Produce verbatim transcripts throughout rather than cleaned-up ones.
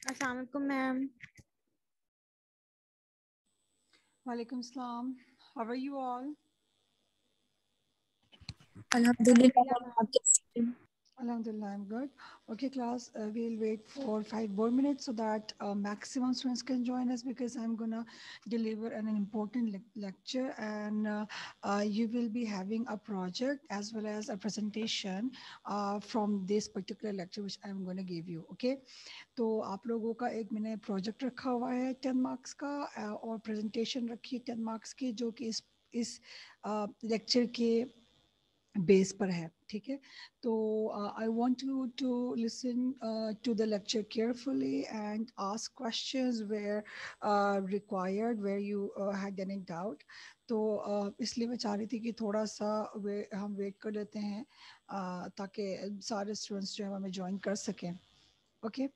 السلام علیکم میم. وعلیکم السلام. How are you all? الحمد الحمد للہ. للہ آپ میم. کیسے ہیں؟ Alhamdulillah, I'm good. Okay, class, uh, we'll wait for five more minutes so that uh, maximum students can join us because I'm gonna deliver an important lec- lecture and uh, uh, you will be having a project as well as a presentation uh, from this particular lecture which I'm gonna give you. Okay, تو آپ لوگوں کا ایک میں نے project رکھا ہوا ہے ٹین مارکس کا اور پریزنٹیشن رکھی ہے ٹین مارکس کی جو کہ اس اس لیکچر کے بیس پر ہے. ٹھیک ہے, تو I want you to listen to the lecture carefully and ask questions where required where you had any doubt. تو اس لیے میں چاہ رہی تھی کہ تھوڑا سا ہم ویٹ کر لیتے ہیں تاکہ سارے اسٹوڈنٹس جو ہے ہمیں جوائن کر سکیں. Okay.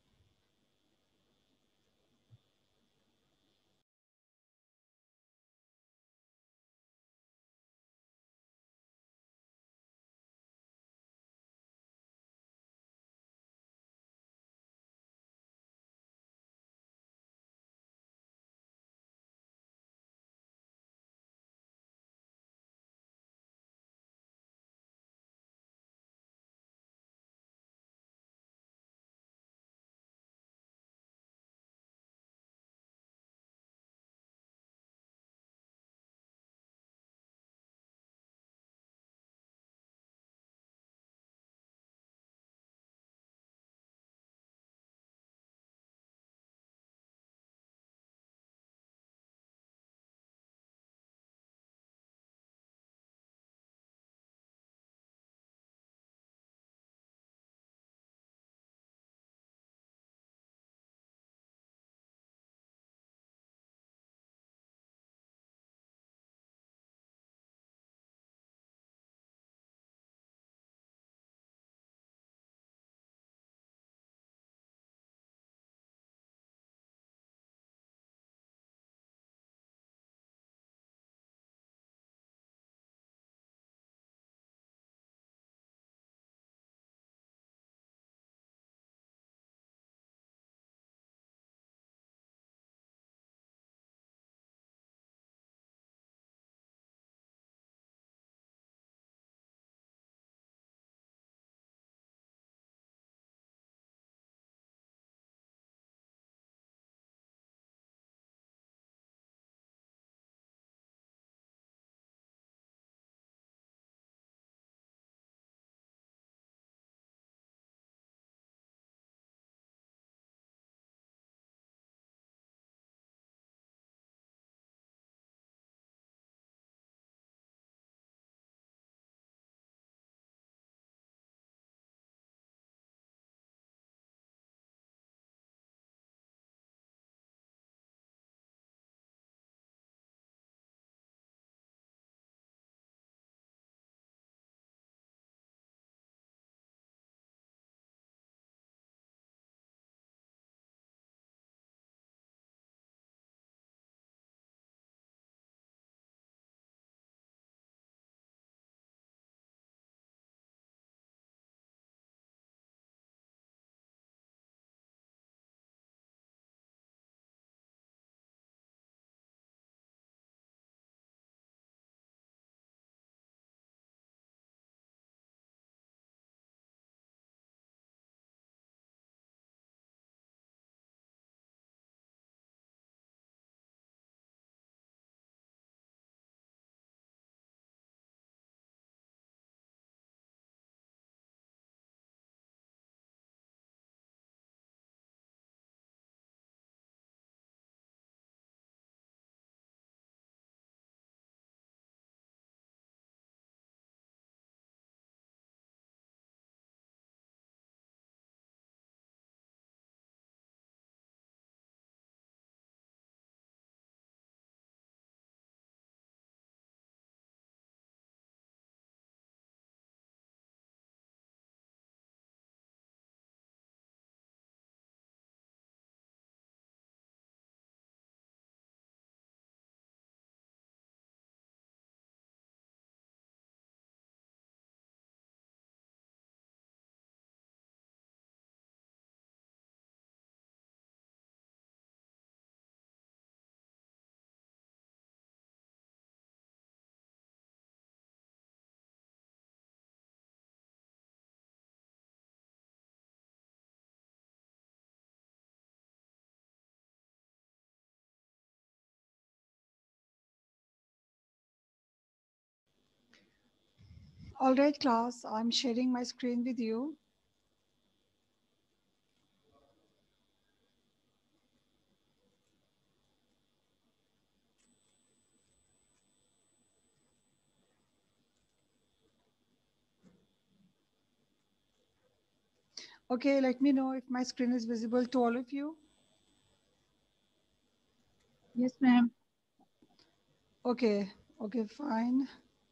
All right, class, I'm sharing my screen with you. Okay, let me know if my screen is visible to all of you. Yes, ma'am. Okay, okay, fine.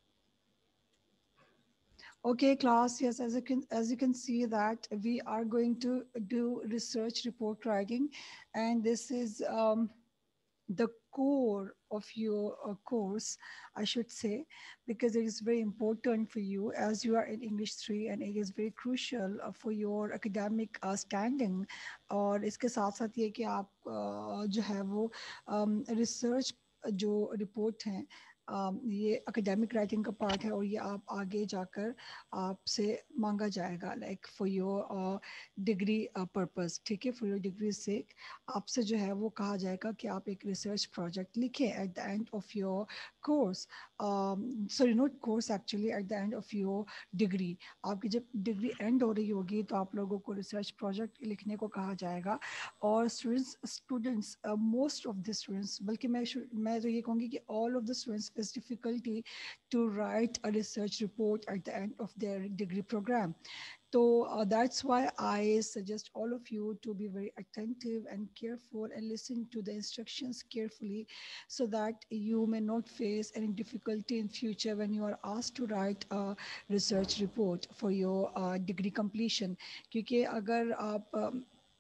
Okay, class, yes, as you can as you can see that we are going to do research report writing, and this is um, the core of your uh, course, I should say, because it is very important for you as you are in English three, and it is very crucial uh, for your academic uh, standing. और इसके साथ साथ ये कि आप uh, जो है वो रिसर्च जो रिपोर्ट हैं um, ये एकेडमिक राइटिंग का पार्ट है, और ये आप आगे जाकर आपसे मांगा जाएगा like for your degree purpose, ठीक है, फॉर योर डिग्री से आपसे जो है वो कहा जाएगा कि आप एक रिसर्च प्रोजेक्ट लिखें at the end of your course, sorry not course, actually at the end of your degree. आपकी जब डिग्री एंड हो रही होगी तो आप लोगों को रिसर्च प्रोजेक्ट लिखने को कहा जाएगा। और students students most of the students, बल्कि मैं should- मैं तो ये कहूँगी कि all of the students face difficulty to write a research report at the end of their degree program. So uh, that's why I suggest all of you to be very attentive and careful and listen to the instructions carefully, so that you may not face any difficulty in future when you are asked to write a research report for your uh, degree completion. क्योंकि अगर आप um,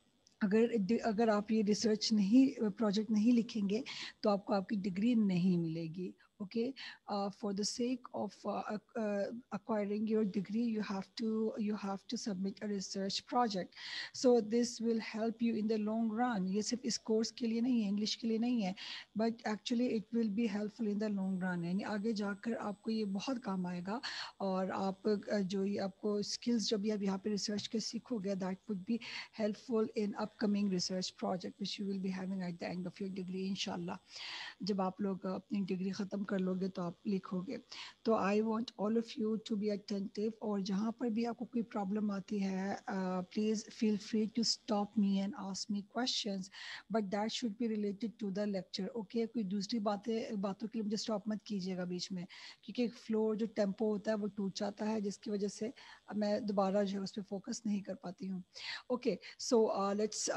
अगर अगर आप ये research नहीं project नहीं लिखेंगे तो आपको आपकी डिग्री नहीं मिलेगी। Okay, for the sake of uh, uh, acquiring your degree, you have to you have to submit a research project, so this will help you in the long run. ये सिर्फ इस कोर्स के लिए नहीं है, English के लिए नहीं है, but actually it will be helpful in the long run, यानी आगे जाकर आपको ये बहुत काम आएगा। और आप uh, जो ये आपको स्किल्स जब भी आप यहाँ पे रिसर्च के सीखोगे, that would be helpful in upcoming research project which you will be having at the end of your degree inshallah। जब आप लोग अपनी डिग्री ख़त्म कर लोगे तो आप लिखोगे। तो I want all of you to be attentive, और जहाँ पर भी आपको कोई प्रॉब्लम आती है please feel free to stop me and ask me questions, but that should be related to the lecture. Okay, कोई दूसरी बातें बातों के लिए मुझे स्टॉप मत कीजिएगा बीच में, क्योंकि फ्लो जो टेम्पो होता है वो टूट जाता है, जिसकी वजह से मैं दोबारा जो है उस पर फोकस नहीं कर पाती हूँ। Okay, so let's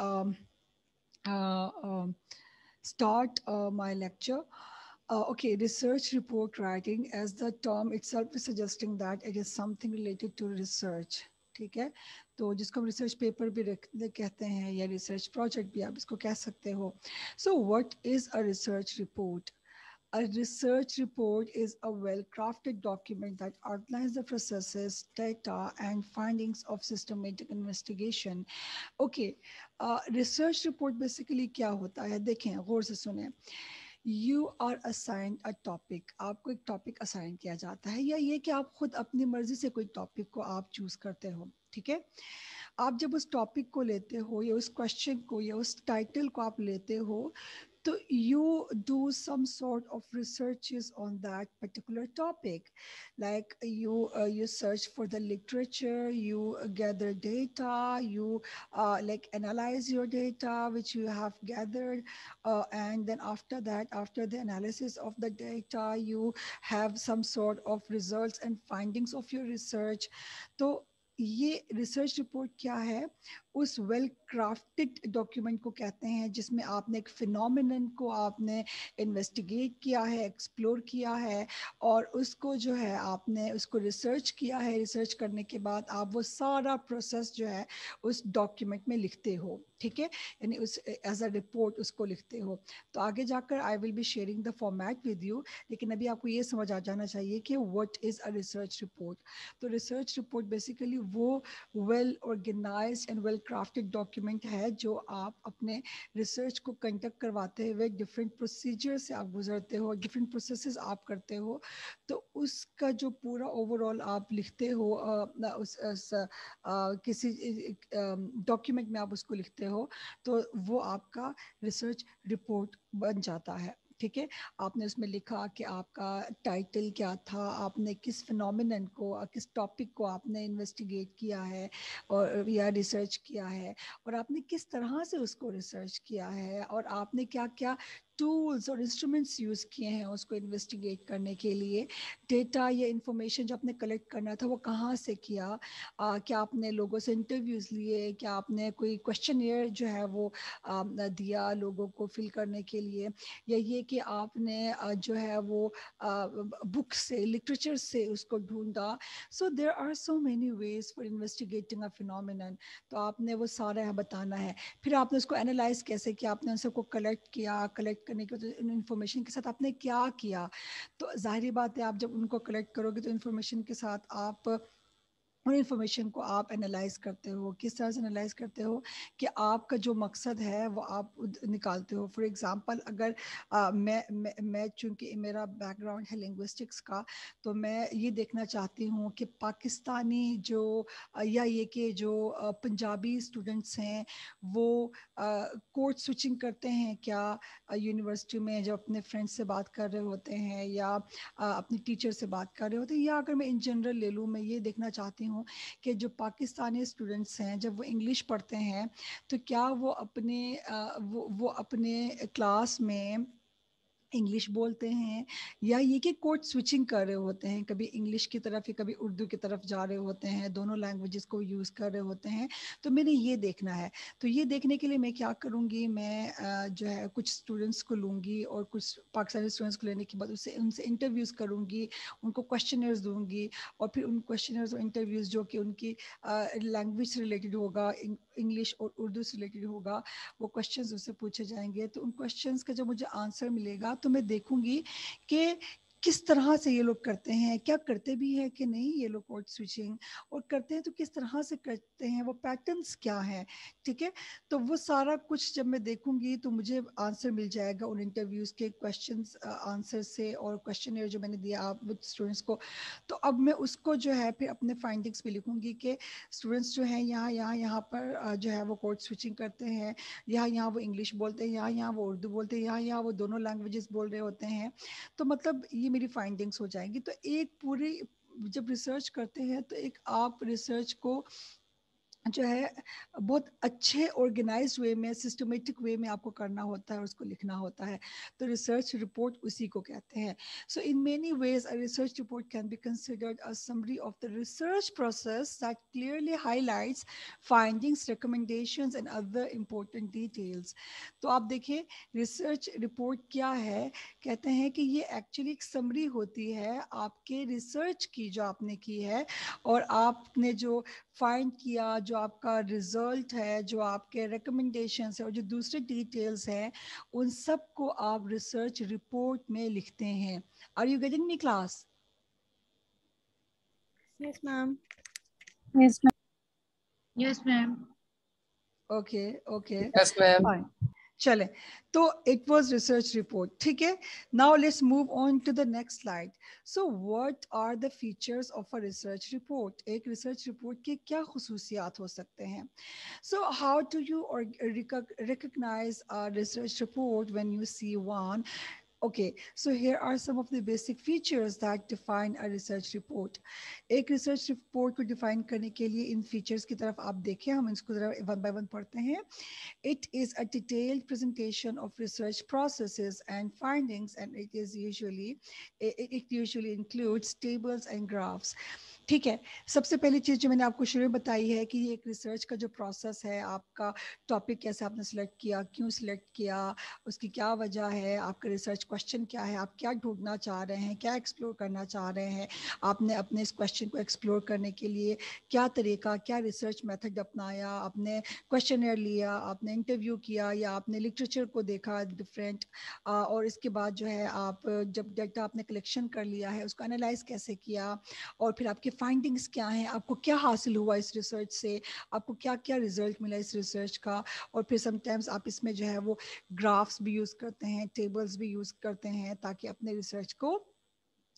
start uh, my lecture. Uh, okay, research report writing, as the term itself is suggesting that it is something related to research। ठीक है, तो जिसको हम रिसर्च पेपर भी रख- कहते हैं या रिसर्च प्रोजेक्ट भी आप इसको कह सकते हो। So what is a research report? A research report is a well crafted document that outlines the processes, data, and findings of systematic investigation। Okay, research report basically क्या होता है, देखें गौर से सुने। You are assigned a topic, आपको एक topic assign किया जाता है, या ये कि आप खुद अपनी मर्जी से कोई टॉपिक को आप चूज करते हो। ठीक है, आप जब उस टॉपिक को लेते हो या उस क्वेश्चन को या उस टाइटल को आप लेते हो, so you do some sort of researches on that particular topic, like you uh, you search for the literature, you gather data, you uh, like analyze your data which you have gathered, uh, and then after that, after the analysis of the data, you have some sort of results and findings of your research। तो ये research report क्या है? उस well crafted document को कहते हैं जिसमें आपने एक फिनोमिनन को आपने इन्वेस्टिगेट किया है, एक्सप्लोर किया है, और उसको जो है आपने उसको रिसर्च किया है। रिसर्च करने के बाद आप वो सारा प्रोसेस जो है उस डॉक्यूमेंट में लिखते हो। ठीक है, यानी उस एज अ रिपोर्ट उसको लिखते हो। तो आगे जाकर I will be sharing the format with you, लेकिन अभी आपको ये समझ आ जाना चाहिए कि what is a research report. तो रिसर्च रिपोर्ट बेसिकली वो well organize and well crafted document है जो आप अपने रिसर्च को कंडक्ट करवाते हुए डिफरेंट प्रोसीजर से आप गुजरते हो, डिफरेंट प्रोसेसेस आप करते हो, तो उसका जो पूरा ओवरऑल आप लिखते हो अ, उस, उस अ, किसी डॉक्यूमेंट में आप उसको लिखते हो, तो वो आपका रिसर्च रिपोर्ट बन जाता है। ٹھیک ہے. آپ نے اس میں لکھا کہ آپ کا ٹائٹل کیا تھا, آپ نے کس فنومینن کو, کس ٹاپک کو آپ نے انویسٹیگیٹ کیا ہے اور یا ریسرچ کیا ہے, اور آپ نے کس طرح سے اس کو ریسرچ کیا ہے, اور آپ نے کیا کیا ٹولز اور انسٹرومنٹس یوز کیے ہیں اس کو انویسٹیگیٹ کرنے کے لیے. ڈیٹا یا انفارمیشن جو آپ نے کلیکٹ کرنا تھا وہ کہاں سے کیا, آ, کیا آپ نے لوگوں سے انٹرویوز لیے, کیا آپ نے کوئی کوشچنیئر جو ہے وہ آ, دیا لوگوں کو فل کرنے کے لیے, یا یہ کہ آپ نے آ, جو ہے وہ بک سے لٹریچر سے اس کو ڈھونڈا. So there are so many ways for investigating a phenomenon. تو آپ نے وہ سارا بتانا ہے. پھر آپ نے اس کو اینالائز کیسے کیا, آپ نے ان سب کو کلیکٹ کیا, کلیکٹ کرنے کے بعد ان انفارمیشن کے ساتھ آپ نے کیا کیا. تو ظاہری بات ہے آپ جب ان کو کلیکٹ کرو گے تو انفارمیشن کے ساتھ آپ اور انفارمیشن کو آپ انالائز کرتے ہو. کس طرح سے انالائز کرتے ہو کہ آپ کا جو مقصد ہے وہ آپ نکالتے ہو. فار ایگزامپل اگر آ, میں میں چونکہ میرا بیک گراؤنڈ ہے لنگوسٹکس کا, تو میں یہ دیکھنا چاہتی ہوں کہ پاکستانی جو یا یہ کہ جو پنجابی اسٹوڈنٹس ہیں وہ کوڈ سوئچنگ کرتے ہیں کیا یونیورسٹی میں جب اپنے فرینڈ سے بات کر رہے ہوتے ہیں یا اپنی ٹیچر سے بات کر رہے ہوتے ہیں, یا اگر میں ان جنرل لے لوں, میں یہ دیکھنا چاہتی ہوں کہ جو پاکستانی اسٹوڈنٹس ہیں جب وہ انگلش پڑھتے ہیں تو کیا وہ اپنے وہ وہ اپنے کلاس میں انگلش بولتے ہیں, یا یہ کہ کوڈ سوئچنگ کر رہے ہوتے ہیں, کبھی انگلش کی طرف یا کبھی اردو کی طرف جا رہے ہوتے ہیں, دونوں لینگویجز کو یوز کر رہے ہوتے ہیں. تو میں نے یہ دیکھنا ہے. تو یہ دیکھنے کے لیے میں کیا کروں گی, میں جو ہے کچھ اسٹوڈنٹس کو لوں گی اور کچھ پاکستانی اسٹوڈنٹس کو لینے کے بعد اس سے ان سے انٹرویوز کروں گی, ان کو کوشچنرز دوں گی, اور پھر ان کوشچنرز اور انٹرویوز جو کہ ان کی لینگویج سے ریلیٹڈ ہوگا, انگلش اور اردو سے ریلیٹڈ ہوگا, وہ کوشچنز اس سے پوچھے جائیں گے. تو ان کوشچنز کا جب مجھے آنسر ملے گا تو میں دیکھوں گی کہ کس طرح سے یہ لوگ کرتے ہیں, کیا کرتے بھی ہیں کہ نہیں یہ لوگ کوڈ سوئچنگ, اور کرتے ہیں تو کس طرح سے کرتے ہیں, وہ پیٹرنس کیا ہیں. ٹھیک ہے, تو وہ سارا کچھ جب میں دیکھوں گی تو مجھے آنسر مل جائے گا ان انٹرویوز کے کوشچنس آنسر سے, اور کوشچنر جو میں نے دیا آپ اسٹوڈنٹس کو. تو اب میں اس کو جو ہے پھر اپنے فائنڈنگس پہ لکھوں گی کہ اسٹوڈنٹس جو ہیں یہاں یہاں یہاں پر جو ہے وہ کوڈ سوئچنگ کرتے ہیں, یہاں یہاں وہ انگلش بولتے ہیں, یہاں یہاں وہ اردو بولتے ہیں, یہاں یہاں وہ دونوں لینگویجز بول رہے ہوتے ہیں. تو مطلب یہ میری فائنڈنگس ہو جائیں گی. تو ایک پوری جب ریسرچ کرتے ہیں تو ایک آپ ریسرچ کو جو ہے بہت اچھے آرگنائزڈ وے میں, سسٹمیٹک وے میں آپ کو کرنا ہوتا ہے اور اس کو لکھنا ہوتا ہے. تو ریسرچ رپورٹ اسی کو کہتے ہیں. So in many ways a research report can be considered a summary of the research process that clearly highlights findings, recommendations and other important details. تو آپ دیکھیں ریسرچ رپورٹ کیا ہے, کہتے ہیں کہ یہ ایکچولی ایک سمری ہوتی ہے آپ کے ریسرچ کی جو آپ نے کی ہے, اور آپ نے جو فائنڈ کیا, جو آپ کا رزلٹ ہے, جو آپ کے ریکمنڈیشنس ہیں اور جو دوسرے ڈیٹیلز ہیں, ان سب کو آپ ریسرچ رپورٹ میں لکھتے ہیں. Are you getting me class? Yes, ma'am. Yes, ma'am. Yes, ma'am. Okay okay Yes, ma'am. Fine. چلیں, تو اٹ واز ریسرچ رپورٹ. ٹھیک ہے, now let's move on to the next slide. So what are the features of a research report? ایک research report کے کیا خصوصیات ہو سکتے ہیں؟ So how do you or recognize a research report when you see one? Okay, so here are some of the basic features that define a research report. ایک research report کو define کرنے کے لیے ان فیچرز کی طرف آپ دیکھیں, ہم اس کو ذرا ون بائی ون پڑھتے ہیں. It is a detailed presentation of research processes and findings, and it is usually it, it usually includes tables and graphs. ٹھیک ہے, سب سے پہلی چیز جو میں نے آپ کو شروع میں بتائی ہے کہ یہ ایک ریسرچ کا جو پروسیس ہے, آپ کا ٹاپک کیسے آپ نے سلیکٹ کیا, کیوں سلیکٹ کیا, اس کی کیا وجہ ہے, آپ کا ریسرچ کوشچن کیا ہے, آپ کیا ڈھونڈنا چاہ رہے ہیں, کیا ایکسپلور کرنا چاہ رہے ہیں, آپ نے اپنے اس کوشچن کو ایکسپلور کرنے کے لیے کیا طریقہ, کیا ریسرچ میتھڈ اپنایا, آپ نے کوشچنر لیا, آپ نے انٹرویو کیا, یا آپ نے لٹریچر کو دیکھا ڈفرینٹ, اور اس کے بعد جو ہے آپ جب ڈیٹا آپ نے کلیکشن کر لیا ہے اس کو انالائز کیسے کیا, اور پھر آپ کے فائنڈنگس کیا ہیں, آپ کو کیا حاصل ہوا اس ریسرچ سے, آپ کو کیا کیا ریزلٹ ملا اس ریسرچ کا. اور پھر سم ٹائمز آپ اس میں جو ہے وہ گرافس بھی یوز کرتے ہیں, ٹیبلز بھی یوز کرتے ہیں, تاکہ اپنے ریسرچ کو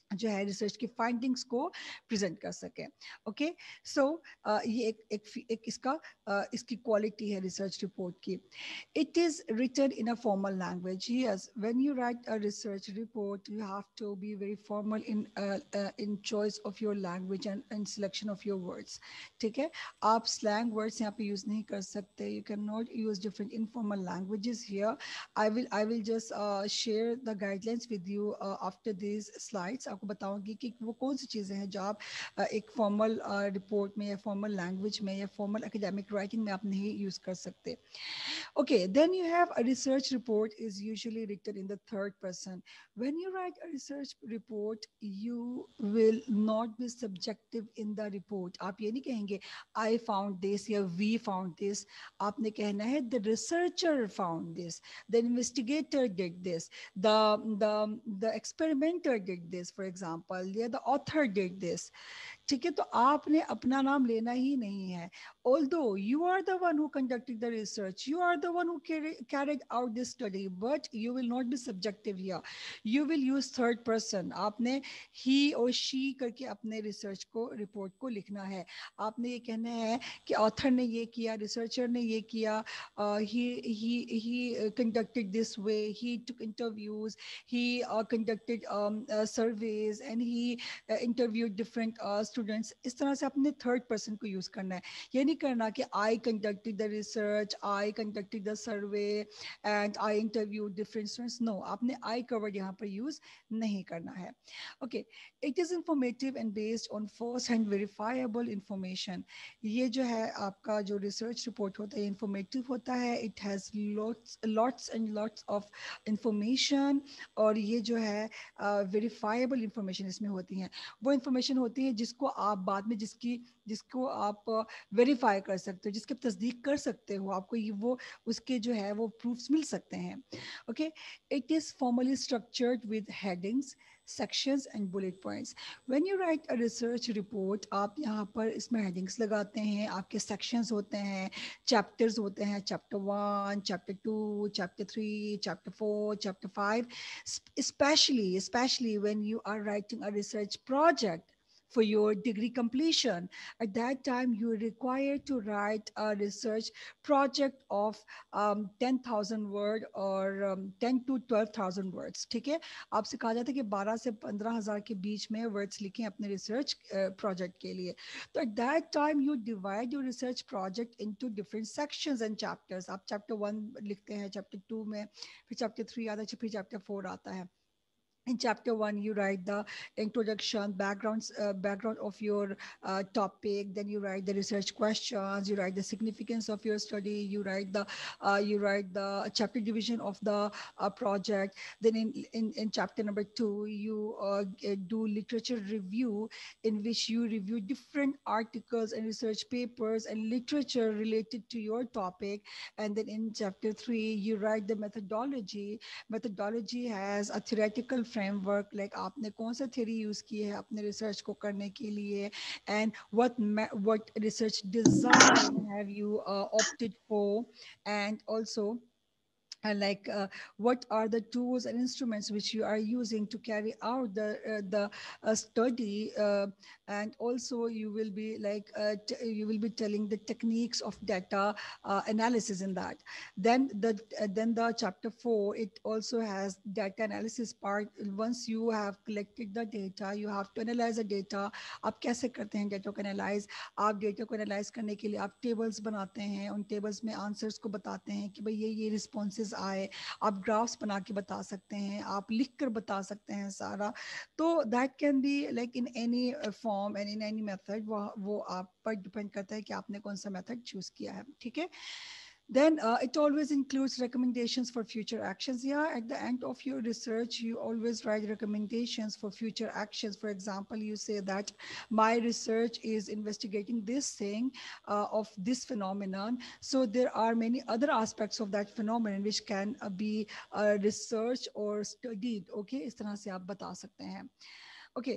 जो है रिसर्च की फाइंडिंग्स को प्रेजेंट कर सके. ओके, सो ये एक एक एक इसका uh, इसकी क्वालिटी है रिसर्च रिपोर्ट की. It is written in a formal language. Yes, when you write a research report, you have to be very formal in uh, uh, in choice of your language and, and selection of your words. ठीक है, आप slang words यहाँ पे use नहीं कर सकते. You cannot use different informal languages here. I will I will just uh, share the guidelines with you uh, after these slides. आपको बताऊंगी कि वो कौन सी चीज़ें हैं जो आप uh, एक formal uh, report में या formal language में या formal academic writing में आप नहीं use कर सकते. Okay, then you have a research report is usually written in the third person. When you write a research report, you will not be subjective in the report. आप ये नहीं कहेंगे I found this या we found this. आपने कहना है the researcher found this, the investigator did this, the the the experimenter did this, for example, yeah, the author did this. ठीक है, तो आपने अपना नाम लेना ही नहीं है. Although you are the one who conducted the research, you are the one who carry, carried out this study, but you will not be subjective here. You will use third person. आपने he or she करके अपने research को report को लिखना है. आपने ये कहना है कि author ने ये किया, researcher ने ये किया, uh, he he he uh, conducted this way, he took interviews, he uh, conducted um, uh, surveys, and he uh, interviewed different uh, students. इस तरह से अपने third person को use करना है. ये नहीं करना कि I conducted the research, I conducted the survey, and I interviewed different students. No, आपने I covered यहाँ पर use नहीं करना है. Okay, it is informative and based on first-hand verifiable information. ये जो है आपका जो research report होता है informative होता है. It has lots lots and lots of information, और ये जो है uh, verifiable information इसमें होती हैं. वो information होती है जिसको आप बाद में जिसकी जिसको आप वेरीफाई कर सकते हो, जिसके तस्दीक कर सकते हो, आपको ये वो उसके जो है वो प्रूफ्स मिल सकते हैं. Okay, it is formally structured with headings, sections and bullet points. When you write a research report, आप यहाँ पर इसमें headings लगाते हैं, आपके sections होते हैं, chapters होते हैं, chapter one, chapter two, chapter three, chapter four, chapter five. Especially, especially when you are writing a research project for your degree completion. At that time, you are required to write a research project of um, ten thousand word or um, ten to twelve thousand words. ठीक है, आपसे कहा जाता है कि बारह से पंद्रह हजार के बीच में words लिखें अपने research uh, project के लिए. तो at that time, you divide your research project into different sections and chapters. आप chapter one लिखते हैं, chapter two में, फिर chapter three आता है, फिर chapter four आता है. In chapter one, you write the introduction, backgrounds, uh, background of your uh, topic. Then you write the research questions. You write the significance of your study. You write the uh, you write the chapter division of the uh, project. Then in, in in chapter number two, you uh, do literature review, in which you review different articles and research papers and literature related to your topic. And then in chapter three, you write the methodology. Methodology has a theoretical framework, like आपने कौन सा theory use की है अपने research को करने के लिए, and what what research design have you uh, opted for, and also and like uh, what are the tools and instruments which you are using to carry out the uh, the uh, study, uh, and also you will be like uh, t- you will be telling the techniques of data uh, analysis in that. Then the uh, then the chapter four, it also has data analysis part. Once you have collected the data, you have to analyze the data. आप कैसे करते हैं data को analyze? आप data को analyze करने के लिए आप tables बनाते हैं, उन tables में answers को बताते हैं कि भाई ये ये responses आए, आप ग्राफ्स बना के बता सकते हैं, आप लिख कर बता सकते हैं सारा. तो that can be like in any form and in any method. वो वो आप पर डिपेंड करता है कि आपने कौन सा मेथड चूज किया है. ठीक है, then uh, it always includes recommendations for future actions. Yeah, at the end of your research, you always write recommendations for future actions. For example, you say that my research is investigating this thing uh, of this phenomenon. So there are many other aspects of that phenomenon which can uh, be uh, researched or studied. Okay, इस तरह से आप बता सकते हैं. Okay.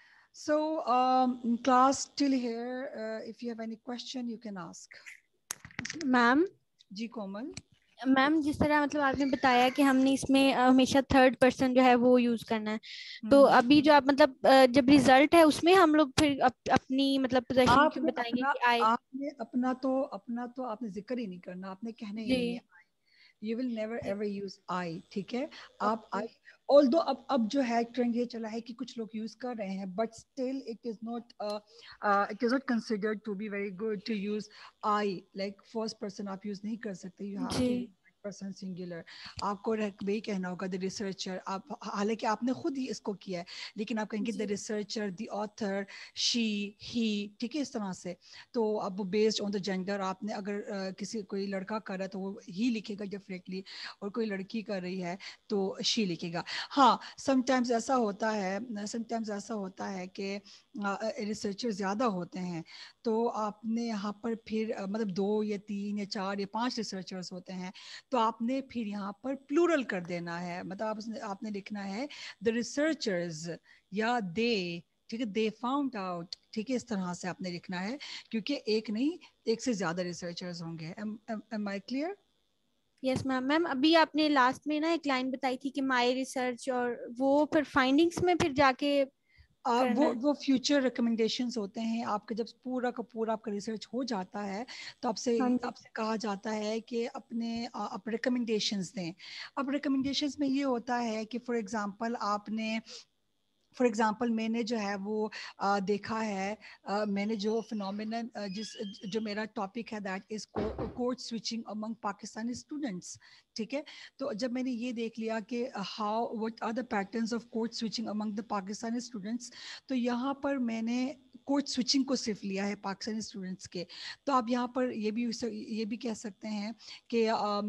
So um, class till here, uh, if you have any question, you can ask. Ma'am, जी कोमल. میم جس طرح مطلب آپ نے بتایا کہ ہم نے اس میں ہمیشہ تھرڈ پرسن جو ہے وہ یوز کرنا ہے، تو ابھی جو آپ مطلب جب ریزلٹ ہے اس میں ہم لوگ پھر اپنی مطلب پوزیشن آپ کیوں نے بتائیں گے اپنا کہ آئے؟ آپ نے اپنا تو اپنا تو آپ نے ذکر ہی نہیں کرنا، آپ نے کہنا ہی نہیں جی ہے you will never ever use I. ٹھیک ہے، آپ اوکے I although اب اب جو ہے ٹرینڈ یہ چلا ہے کہ کچھ لوگ یوز کر رہے ہیں but still it is not it is not considered to be very good to use I like first person آپ یوز نہیں کر سکتے، یو ہیو ٹو جی یوز پرسن سنگولر. آپ کو وہی کہنا ہوگا دا ریسرچر، آپ حالانکہ آپ نے خود ہی اس کو کیا ہے لیکن آپ کہیں گے دا جی ریسرچر، دی آتھر، شی، ہی، ٹھیک ہے اس طرح سے. تو اب بیسڈ آن دا جینڈر آپ نے اگر کسی کوئی لڑکا کر رہا ہے تو وہ ہی لکھے گا ڈیفینیٹلی، اور کوئی لڑکی کر رہی ہے تو شی لکھے گا. ہاں سم ٹائمز ایسا ہوتا ہے سم ٹائمز ایسا ہوتا ہے کہ ریسرچر زیادہ ہوتے ہیں تو آپ نے یہاں پر پھر مطلب دو یا تین یا چار یا پانچ ریسرچرز ہوتے ہیں تو آپ نے پھر یہاں پر پلورل کر دینا ہے، مطلب آپ نے لکھنا ہے دا ریسرچرز یا دے، ٹھیک ہے، دے فاؤنڈ آؤٹ، ٹھیک ہے اس طرح سے آپ نے لکھنا ہے کیونکہ ایک نہیں ایک سے زیادہ ریسرچرز ہوں گے. Am I clear؟ یس میم. میم ابھی آپ نے لاسٹ میں نا ایک لائن بتائی تھی کہ مائی ریسرچ، اور وہ پھر فائنڈنگس میں پھر جا کے کرنا وہ ہے. وہ فیوچر ریکمنڈیشنز ہوتے ہیں آپ کا، جب پورا کا پورا آپ کا ریسرچ ہو جاتا ہے تو آپ سے ہاں جی آپ سے کہا جاتا ہے کہ اپنے آپ ریکمنڈیشنز دیں. اب ریکمنڈیشنز میں یہ ہوتا ہے کہ فار ایگزامپل آپ نے فار ایگزامپل میں نے جو ہے وہ دیکھا ہے، میں نے جو فنومینن جس جو میرا ٹاپک ہے that is code switching among Pakistani students, ٹھیک ہے. تو جب میں نے یہ دیکھ لیا کہ how what are the patterns of code switching among the Pakistani students, تو یہاں پر میں نے کوڈ سوئچنگ کو صرف لیا ہے پاکستانی اسٹوڈنٹس کے. تو آپ یہاں پر یہ بھی یہ بھی کہہ سکتے ہیں کہ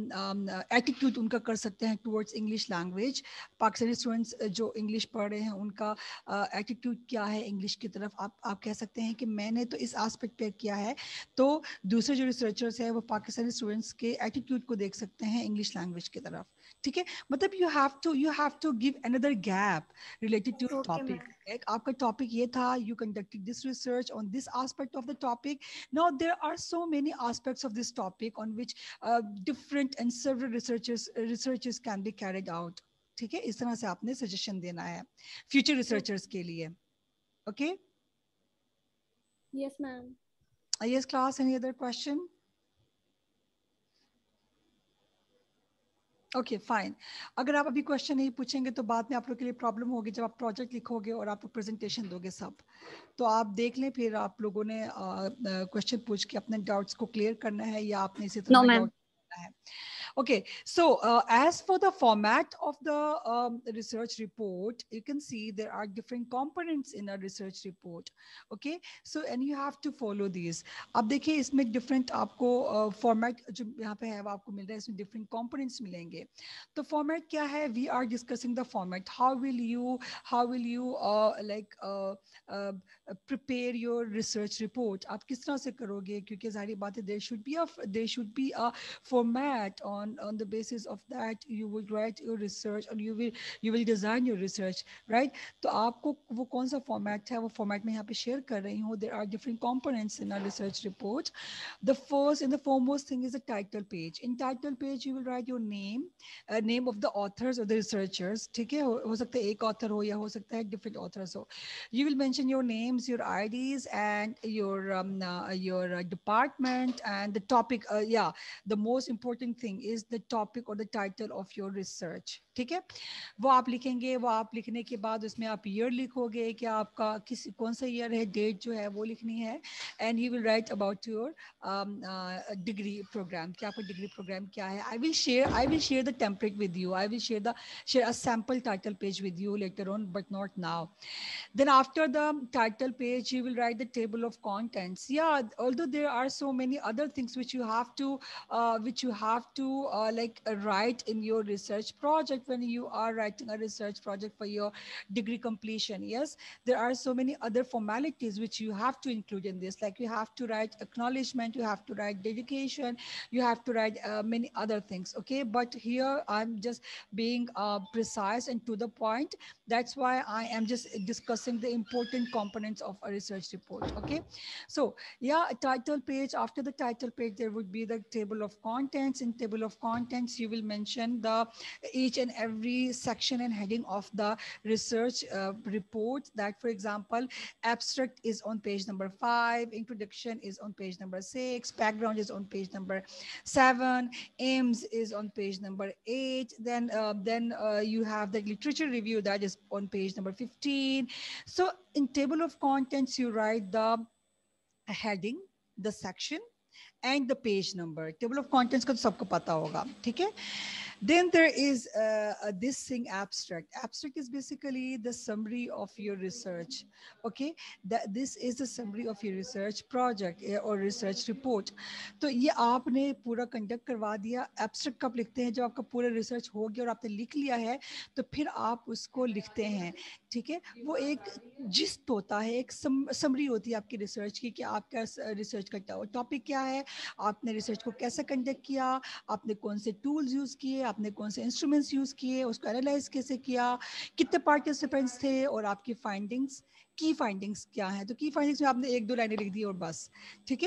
ایٹیٹیوڈ ان کا کر سکتے ہیں towards English language. Pakistani students جو انگلش پڑھ رہے ہیں ان کا ایٹیٹیوڈ کیا ہے انگلش کی طرف، آپ آپ کہہ سکتے ہیں کہ میں نے تو اس آسپیکٹ پہ کیا ہے. تو دوسرے جو ریسرچرس ہیں وہ پاکستانی اسٹوڈنٹس کے ایٹیٹیوڈ کو دیکھ سکتے ہیں انگلش لینگویج کی طرف، ٹھیک ہے. مطلب you have to you have to give اندر gap related to okay topic. Ma'am. ایک آپ کا ٹاپک یہ تھا، you conducted this research on this aspect of the topic. Now there are so many aspects of this topic on which different and several researches researches can be carried out. ٹھیک ہے، اس طرح سے آپ نے سجیشن دینا ہے future researchers کے لیے. Okay, yes ma'am. yes class, any other question؟ Okay fine. اگر آپ ابھی کوشچن نہیں پوچھیں گے تو بعد میں آپ لوگ کے لیے پرابلم ہوگی جب آپ پروجیکٹ لکھو گے اور آپ پریزنٹیشن دو گے سب. تو آپ دیکھ لیں پھر آپ لوگوں نے کوشچن پوچھ کے اپنے ڈاؤٹس کو کلیئر کرنا ہے یا آپ نے اسی No, طرح ma'am. ڈاؤٹ کرنا ہے. Okay, so uh, as for the format of the um, research report, you can see there are different components in a research report. Okay, so and you have to follow these. اب دیکھیے اس میں different آپ کو format جو یہاں پہ ہے وہ آپ کو مل رہا ہے، اس میں different components ملیں گے. تو فارمیٹ کیا ہے؟ We are discussing the format. How will you how will you like prepare your research report. آپ کس طرح سے کرو گے؟ کیونکہ ظاہری بات ہے there should be a there should be a format on on the basis of that you will write your research or you will you will design your research, right? تو آپ کو وہ کون سا فارمیٹ ہے وہ فارمیٹ میں یہاں پہ شیئر کر رہی ہوں. there are different components in a research report. The first and the foremost thing is the title page. In title page you will write your name, uh, name of the authors or the researchers. ٹھیک ہے، ہو سکتا ہے ایک author ہو یا ہو سکتا ہے different authors who. You will mention your names, your I Ds and your um, uh, your uh, department and the topic. Uh, yeah, the most important thing is the topic or the title of your research. ٹھیک ہے، وہ آپ لکھیں گے. وہ آپ لکھنے کے بعد اس میں آپ ایئر لکھو گے کہ آپ کا کس کون سا ایئر ہے، ڈیٹ جو ہے وہ لکھنی ہے. And you will write about your degree program, کہ آپ کا ڈگری پروگرام کیا ہے. I will share I will share the template with you. I will share the share a sample title page with you later on but not now. Then after the title page you will write the table of contents. Yeah, although there are so many other things which you have to uh, which you have to uh, like uh, write in your research project when you are writing a research project for your degree completion. Yes, there are so many other formalities which you have to include in this, like you have to write acknowledgement, you have to write dedication, you have to write uh, many other things. Okay, but here I'm just being uh, precise and to the point. That's why I am just discussing the important components of a research report. Okay, so yeah, a title page. After the title page there would be the table of contents. In table of of contents, you will mention the each and every section and heading of the research uh, report. That, for example, abstract is on page number five, introduction is on page number six, background is on page number seven, aims is on page number eight. Then uh, then uh, you have the literature review, that is on page number fifteen. So in table of contents, you write the heading, the section and the page number. Table of contents का तो सबको पता होगा, ठीक है? Then there is uh, uh, this thing, abstract. Abstract is basically the summary of your research. Okay, that this is the summary of your research project or research report. तो ये आपने पूरा conduct करवा दिया. Abstract कब लिखते हैं? जब आपका पूरा research हो गया और आपने लिख लिया है, तो फिर आप उसको लिखते हैं, ठीक है? वो एक जिस्ट होता है, एक summary होती है आपकी research की कि आपका research का topic क्या है, आपने research को कैसे conduct किया, आपने कौन से tools use किए, आपने कौन से इंस्ट्रूमेंट्स यूज किए, उसको एनालाइज कैसे किया, कितने पार्टिसिपेंट्स थे और आपकी फाइंडिंग्स, की फाइंडिंग्स क्या है. तो की फाइंडिंग्स में आपने एक दो लाइनें लिख दी और बस, ठीक है.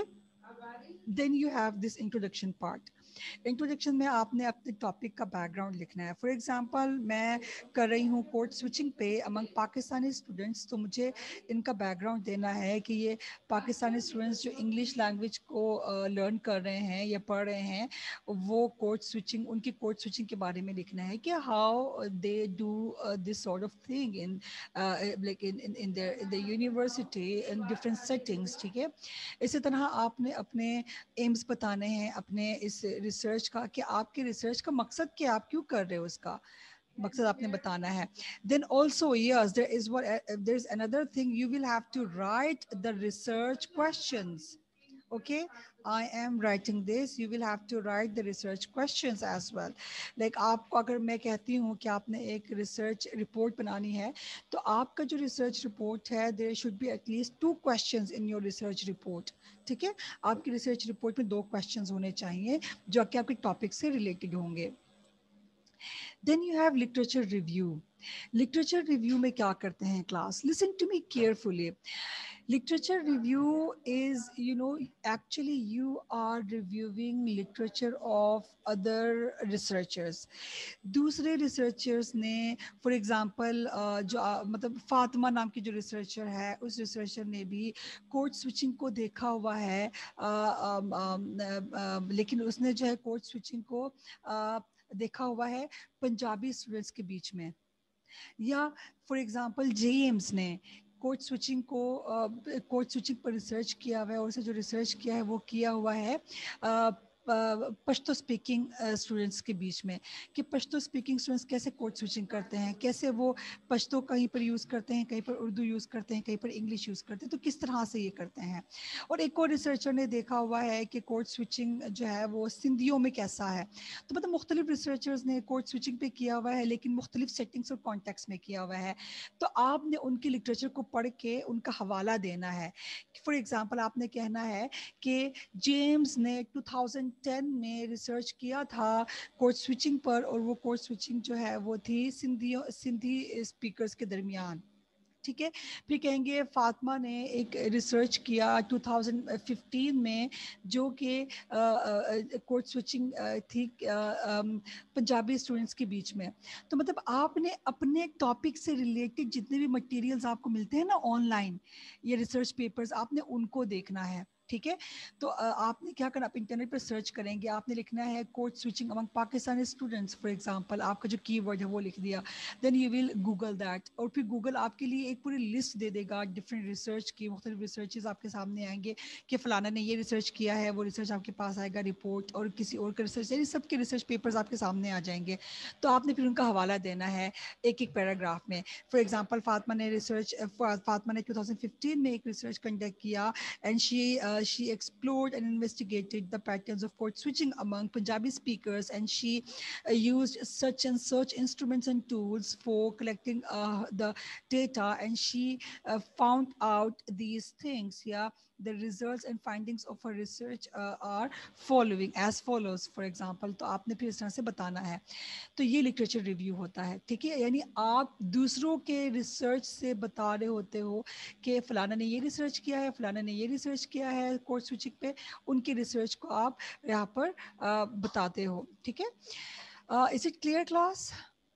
Then you have this introduction part. Introduction में आपने अपने टॉपिक का बैकग्राउंड लिखना है. फॉर एग्जांपल मैं कर रही हूँ कोड स्विचिंग पे अमंग पाकिस्तानी स्टूडेंट्स, तो मुझे इनका बैकग्राउंड देना है कि ये पाकिस्तानी स्टूडेंट्स जो इंग्लिश लैंग्वेज को लर्न uh, कर रहे हैं या पढ़ रहे हैं, वो कोड स्विचिंग, उनकी कोड स्विचिंग के बारे में लिखना है कि how they do this sort of thing in like in in there in the university in different settings, ठीक है. इसी तरह आपने अपने एम्स बताने हैं अपने इस रिसर्च का, कि आपके रिसर्च का मकसद क्या, आप क्यों कर रहे हो, उसका मकसद आपने बताना है. Then also yes there is one there is another thing, you will have to write the research questions. Okay, I am writing this. You will have to write the research questions as well. Like आपको अगर मैं कहती हूँ कि आपने एक research report बनानी है, तो आपका जो research report है, there should be at least two questions in your research report. ठीक है, आपकी research report में दो questions होने चाहिए जो कि आपके topic से related होंगे. Then you have literature review. Literature review में क्या करते हैं class? Listen to me carefully. Literature review is, you know, actually you are reviewing literature of other researchers. दूसरे researchers ने, for example, uh, जो uh, मतलब फातिमा नाम की जो researcher है, उस researcher ने भी code switching को देखा हुआ है, uh, um, um, uh, uh, लेकिन उसने जो है code switching को uh, देखा हुआ है पंजाबी स्टूडेंट्स के बीच में. या फॉर एग्जांपल जेम्स ने कोड स्विचिंग को कोड स्विचिंग पर रिसर्च किया हुआ है, और उसे जो रिसर्च किया है वो किया हुआ है पश्तो स्पीकिंग स्टूडेंट्स के बीच में, कि पश्तो स्पीकिंग स्टूडेंट्स कैसे कोड स्विचिंग करते हैं, कैसे वो पश्तो कहीं पर यूज़ करते हैं, कहीं पर उर्दू यूज़ करते हैं, कहीं पर इंग्लिश यूज़ करते हैं, तो किस तरह से ये करते हैं. और एक और रिसर्चर ने देखा हुआ है कि कोड स्विचिंग जो है वो सिंधियों में कैसा है. तो मतलब मुख्तलिफ रिसर्चर्स ने कोड स्विचिंग पे किया हुआ है, लेकिन मुख्तलिफ सेटिंग्स और कॉन्टेक्स्ट में किया हुआ है. तो आपने उनकी लिटरेचर को पढ़ के उनका हवाला देना है. फॉर एग्जाम्पल आपने कहना है कि जेम्स ने टू थाउजेंड टेन में रिसर्च किया था कोड स्विचिंग पर, और वो कोड स्विचिंग जो है वो थी सिंधियों सिंधी स्पीकर्स के दरमियान, ठीक है. फिर कहेंगे फातिमा ने एक रिसर्च किया टू थाउजेंड फिफ्टीन में जो कि कोड स्विचिंग थी पंजाबी स्टूडेंट्स के बीच में. तो मतलब आपने अपने टॉपिक से रिलेटेड जितने भी मटेरियल्स आपको मिलते हैं ना ऑनलाइन, ये रिसर्च पेपर्स, आपने उनको देखना है, ठीक है. तो आपने क्या करना, आप इंटरनेट पर सर्च करेंगे, आपने लिखना है code switching among Pakistani students, for example आपका जो कीवर्ड है वो लिख दिया. Then you will google that, और फिर गूगल आपके लिए एक पूरी लिस्ट दे देगा डिफरेंट रिसर्च की, मुख्तलिफ रिसर्चेस आपके सामने आएंगे कि फलाना ने ये रिसर्च किया है, वो रिसर्च आपके पास आएगा रिपोर्ट, और किसी और का रिसर्च, यानी सब के रिसर्च पेपर्स आपके सामने आ जाएंगे. तो आपने फिर उनका हवाला देना है एक एक पैराग्राफ में. फॉर एग्जाम्पल फातिमा ने रिसर्च फातिमा ने टू थाउजेंड फिफ्टीन में एक रिसर्च कंडक्ट किया, and she Uh, she explored and investigated the patterns of code switching among Punjabi speakers, and she uh, used such and such instruments and tools for collecting uh, the data, and she uh, found out these things. Yeah, the results and findings of a research uh, are following as follows, for example. تو آپ نے پھر اس طرح سے بتانا ہے. تو یہ لٹریچر ریویو ہوتا ہے, ٹھیک ہے. یعنی آپ دوسروں کے ریسرچ سے بتا رہے ہوتے ہو کہ فلانا نے یہ ریسرچ کیا ہے, فلانا نے یہ ریسرچ کیا ہے کوڈ سوئچنگ پہ, ان کی ریسرچ کو آپ یہاں پر بتاتے ہو, ٹھیک ہے. Is it clear class?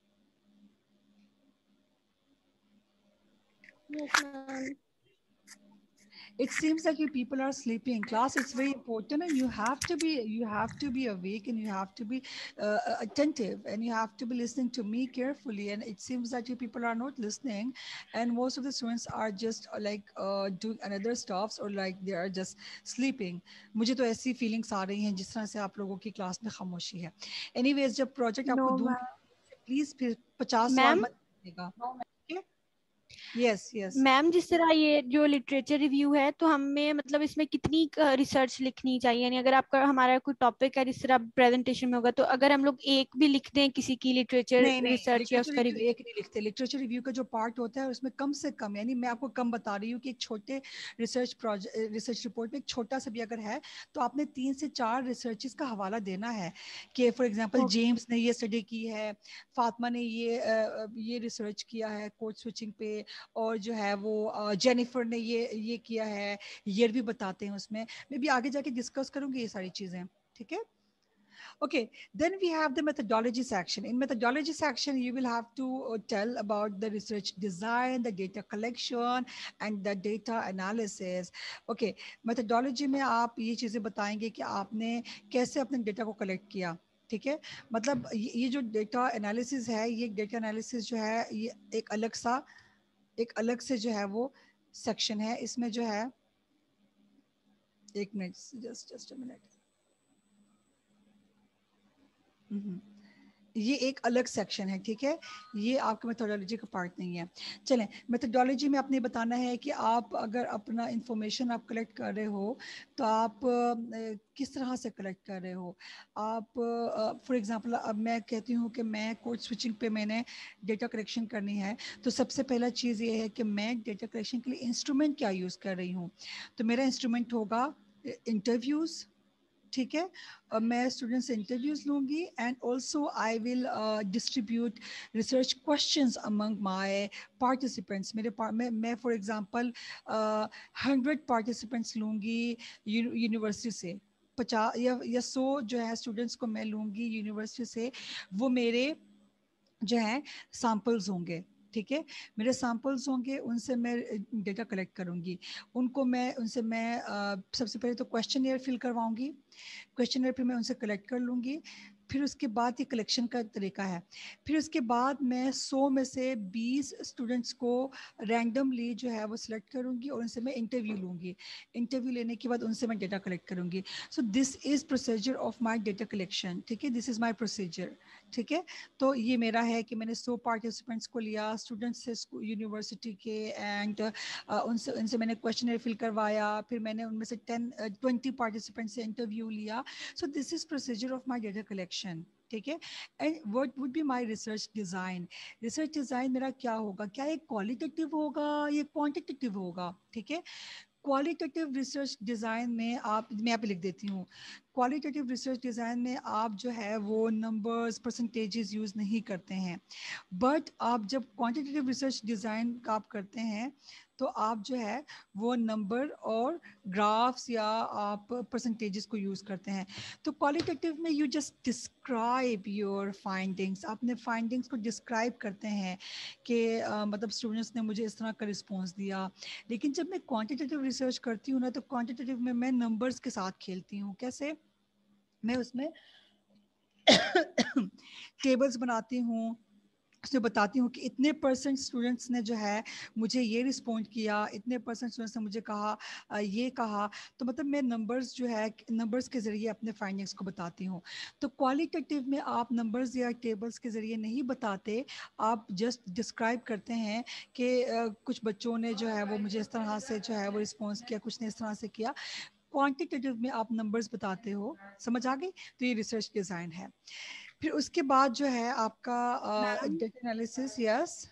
Yes, ma'am. It seems like you people are sleeping in class. It's very important, and you have to be you have to be awake, and you have to be uh, attentive, and you have to be listening to me carefully. And it seems that you people are not listening, and most of the students are just uh, like uh, doing another stuffs, or like they are just sleeping. مجھے تو ایسی feelings آ رہی ہیں جس طرح سے آپ لوگوں کی کلاس میں خاموشی ہے. Anyways, جب project آپ کو No, دوں ma'am. پلیز پھر پچاس سوال Ma'am, مت کرنے گا. یس یس. میم جس طرح یہ جو لٹریچر ریویو ہے تو ہمیں مطلب اس میں کتنی ریسرچ لکھنی چاہیے؟ یعنی اگر آپ کا ہمارا کوئی ٹاپک ہے جس طرح پریزنٹیشن میں ہوگا, تو اگر ہم لوگ ایک بھی لکھ دیں کسی کی لٹریچر نہیں نہیں, ریسرچ یا اس لٹریچر کا ریویو ریویو. ایک نہیں لکھتے. لٹریچر ریویو کا جو پارٹ ہوتا ہے اس میں کم سے کم, یعنی میں آپ کو کم بتا رہی ہوں کہ ایک چھوٹے ریسرچ پروجیکٹ ریسرچ رپورٹ میں ایک چھوٹا سا بھی اگر ہے تو آپ نے تین سے چار ریسرچز کا حوالہ دینا ہے کہ فار ایگزامپل جیمس نے یہ اسٹڈی کی ہے, فاطمہ نے یہ یہ ریسرچ کیا ہے کوڈ سوئچنگ پہ, اور جو ہے وہ جینیفر نے یہ یہ کیا ہے, ایئر بھی بتاتے ہیں اس میں. میں بھی آگے جا کے ڈسکس کروں گی یہ ساری چیزیں, ٹھیک ہے. Okay, then we have the methodology section. In methodology section, you will have to uh, tell about the research design, the data collection, and the data analysis. Okay, methodology میں آپ یہ چیزیں بتائیں گے کہ آپ نے کیسے اپنے ڈیٹا کو کلیکٹ کیا, ٹھیک ہے. مطلب یہ جو ڈیٹا انالیسز ہے, یہ ڈیٹا انالیسز جو ہے یہ ایک الگ سا ایک الگ سے جو ہے وہ سیکشن ہے. اس میں جو ہے ایک minute, just just a minute, یہ ایک الگ سیکشن ہے, ٹھیک ہے. یہ آپ کا میتھڈالوجی کا پارٹ نہیں ہے. چلیں, میتھڈالوجی میں آپ نے بتانا ہے کہ آپ اگر اپنا انفارمیشن آپ کلیکٹ کر رہے ہو تو آپ کس طرح سے کلیکٹ کر رہے ہو. آپ فار ایگزامپل اب میں کہتی ہوں کہ میں کوڈ سوئچنگ پہ میں نے ڈیٹا کلیکشن کرنی ہے, تو سب سے پہلا چیز یہ ہے کہ میں ڈیٹا کلیکشن کے لیے انسٹرومنٹ کیا یوز کر رہی ہوں. تو میرا انسٹرومنٹ ہوگا انٹرویوز, ٹھیک ہے. میں اسٹوڈنٹ سے انٹرویوز لوں گی, and also I will distribute research questions among my participants. میرے میں میں فار ایگزامپل ہنڈریڈ پارٹیسپینٹس لوں گی یونیورسٹی سے, پچاس یا یا سو جو ہے اسٹوڈنٹس کو میں لوں گی یونیورسٹی سے. وہ میرے جو ہیں سیمپلز ہوں گے, ٹھیک ہے. میرے سیمپلز ہوں گے, ان سے میں ڈیٹا کلیکٹ کروں گی. ان کو میں ان سے میں سب سے پہلے تو کویشچن ایئر فل کرواؤں گی. کویشچن ایئر پھر میں ان سے کلیکٹ کر لوں گی. پھر اس کے بعد یہ کلیکشن کا طریقہ ہے. پھر اس کے بعد میں سو میں سے بیس اسٹوڈنٹس کو رینڈملی جو ہے وہ سلیکٹ کروں گی, اور ان سے میں انٹرویو لوں گی. انٹرویو لینے کے بعد ان سے میں ڈیٹا کلیکٹ کروں گی. So this is procedure of my data collection, ٹھیک ہے. دس از مائی پروسیجر, ٹھیک ہے. تو یہ میرا ہے کہ میں نے سو پارٹیسپینٹس کو لیا اسٹوڈنٹس سے یونیورسٹی کے, اینڈ ان سے ان سے میں نے کویشچن ایئر فل کروایا. پھر میں نے ان میں سے ٹین ٹوینٹی پارٹیسپینٹ سے انٹرویو لیا. So this is procedure of my data collection, ٹھیک ہے. And what would be my research design. Research design میرا کیا ہوگا, کیا یہ کوالٹیٹیو ہوگا یا کوانٹیٹیو ہوگا, ٹھیک ہے. کوالٹیٹیو ریسرچ ڈیزائن میں آپ میں آپ لکھ دیتی ہوں. کوالٹیٹیو ریسرچ ڈیزائن میں آپ جو ہے وہ نمبرز پرسنٹیجز یوز نہیں کرتے ہیں, بٹ آپ جب کوانٹیٹیو ریسرچ ڈیزائن کا آپ کرتے ہیں تو آپ جو ہے وہ نمبر اور گرافس یا آپ پرسنٹیجز کو یوز کرتے ہیں. تو کوالٹیٹیو میں you just describe your findings, آپ اپنے فائنڈنگس کو ڈسکرائب کرتے ہیں کہ مطلب اسٹوڈنٹس نے مجھے اس طرح کا رسپانس دیا. لیکن جب میں کوانٹیٹیو ریسرچ کرتی ہوں نا, تو کوانٹیٹیو میں میں نمبرز کے ساتھ کھیلتی ہوں. کیسے؟ میں اس میں ٹیبلز بناتی ہوں, اس میں بتاتی ہوں کہ اتنے پرسنٹ اسٹوڈنٹس نے جو ہے مجھے یہ رسپونڈ کیا, اتنے پرسنٹ اسٹوڈنٹس نے مجھے کہا یہ کہا. تو مطلب میں نمبرز جو ہے نمبرز کے ذریعے اپنے فائنڈنگس کو بتاتی ہوں. تو کوالٹیٹیو میں آپ نمبرز یا ٹیبلز کے ذریعے نہیں بتاتے, آپ جسٹ ڈسکرائب کرتے ہیں کہ کچھ بچوں نے جو ہے وہ مجھے اس طرح سے جو ہے وہ رسپانس کیا, کچھ نے اس طرح سے کیا. کوانٹیٹیو میں آپ نمبرز بتاتے ہو, سمجھ آ گئی. تو یہ ریسرچ ڈیزائن ہے. پھر اس کے بعد جو ہے آپ کا ڈیٹا انالیسس. یس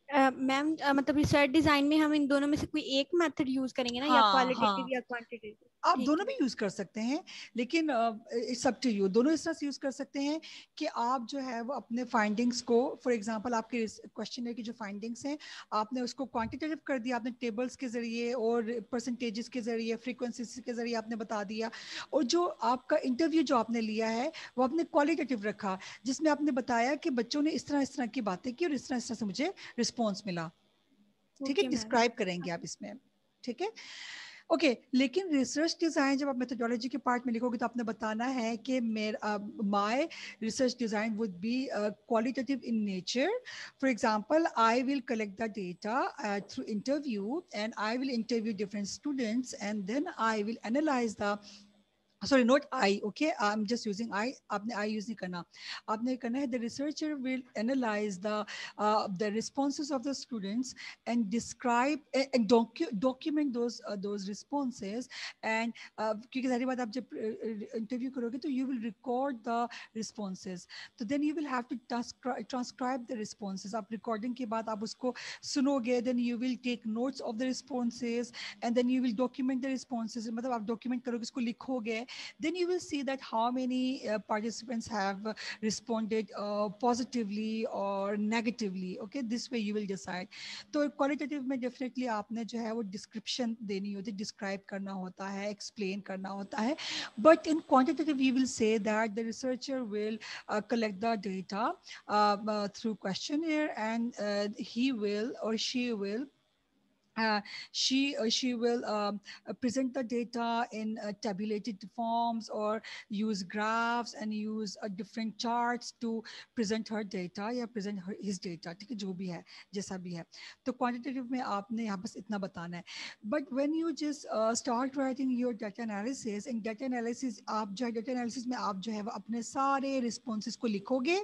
میم مطلب ریسرچ ڈیزائن میں ہم ان دونوں میں سے کوئی ایک میتھڈ یوز کریں گے نا, یا کوالیٹیٹیو یا کوانٹیٹیو؟ آپ دونوں بھی یوز کر سکتے ہیں, لیکن اٹس اپ ٹو یو. دونوں اس طرح سے یوز کر سکتے ہیں کہ آپ جو ہے وہ اپنے فائنڈنگس کو, فار ایگزامپل آپ کے کوشچنر کی جو فائنڈنگس ہیں آپ نے اس کو کوانٹیٹیو کر دیا, آپ نے ٹیبلس کے ذریعے اور پرسنٹیجز کے ذریعے, فریکوینسیز کے ذریعے آپ نے بتا دیا, اور جو آپ کا انٹرویو جو آپ نے لیا ہے وہ آپ نے کوالٹیٹیو رکھا, جس میں آپ نے بتایا کہ بچوں نے اس طرح اس طرح کی باتیں کی اور اس طرح اس طرح سے مجھے رسپانس ملا. ٹھیک ہے, ڈسکرائب کریں گے آپ اس میں. ٹھیک ہے, اوکے. لیکن ریسرچ ڈیزائن جب آپ میتھڈولوجی کے پارٹ میں لکھو گے تو آپ نے بتانا ہے کہ میرا my research design would be qualitative in nature. For example, I will collect the data uh, through interview, and I will interview different students, and then I will analyze the, sorry, not I, okay, I'm just using I. آپ نے I use نہیں کرنا, آپ نے کرنا ہے the researcher will analyze the uh, the responses of the students and describe and docu- document those uh, those responses. And uh, کیونکہ ظاہر بات آپ جب انٹرویو کرو گے تو you will record the responses, تو then you will have to transcri- transcribe the responses. آپ ریکارڈنگ کے بعد آپ اس کو سنو گے, then you will take notes of the responses, and then you will document the responses. مطلب آپ ڈاکیومنٹ کرو گے, اس کو لکھو گے, then you will see that how many uh, participants have uh, responded uh, positively or negatively. Okay, this way you will decide. تو qualitative میں definitely آپ نے جو ہے وہ description دینی ہوتی ہے, describe کرنا ہوتا ہے, explain کرنا ہوتا ہے. But in quantitative you will say that the researcher will uh, collect the data uh, uh, through questionnaire, and uh, he will or she will Uh, she uh, she will um, uh, present the data in uh, tabulated forms, or use graphs and use uh, different charts to present her data یا present her his data. ٹھیک ہے, جو بھی ہے جیسا بھی ہے. تو quantitative میں آپ نے یہاں بس اتنا بتانا ہے. But when you just uh, start writing your data analysis, in data analysis آپ جو ہے data analysis میں آپ جو ہے وہ اپنے سارے responses کو لکھو گے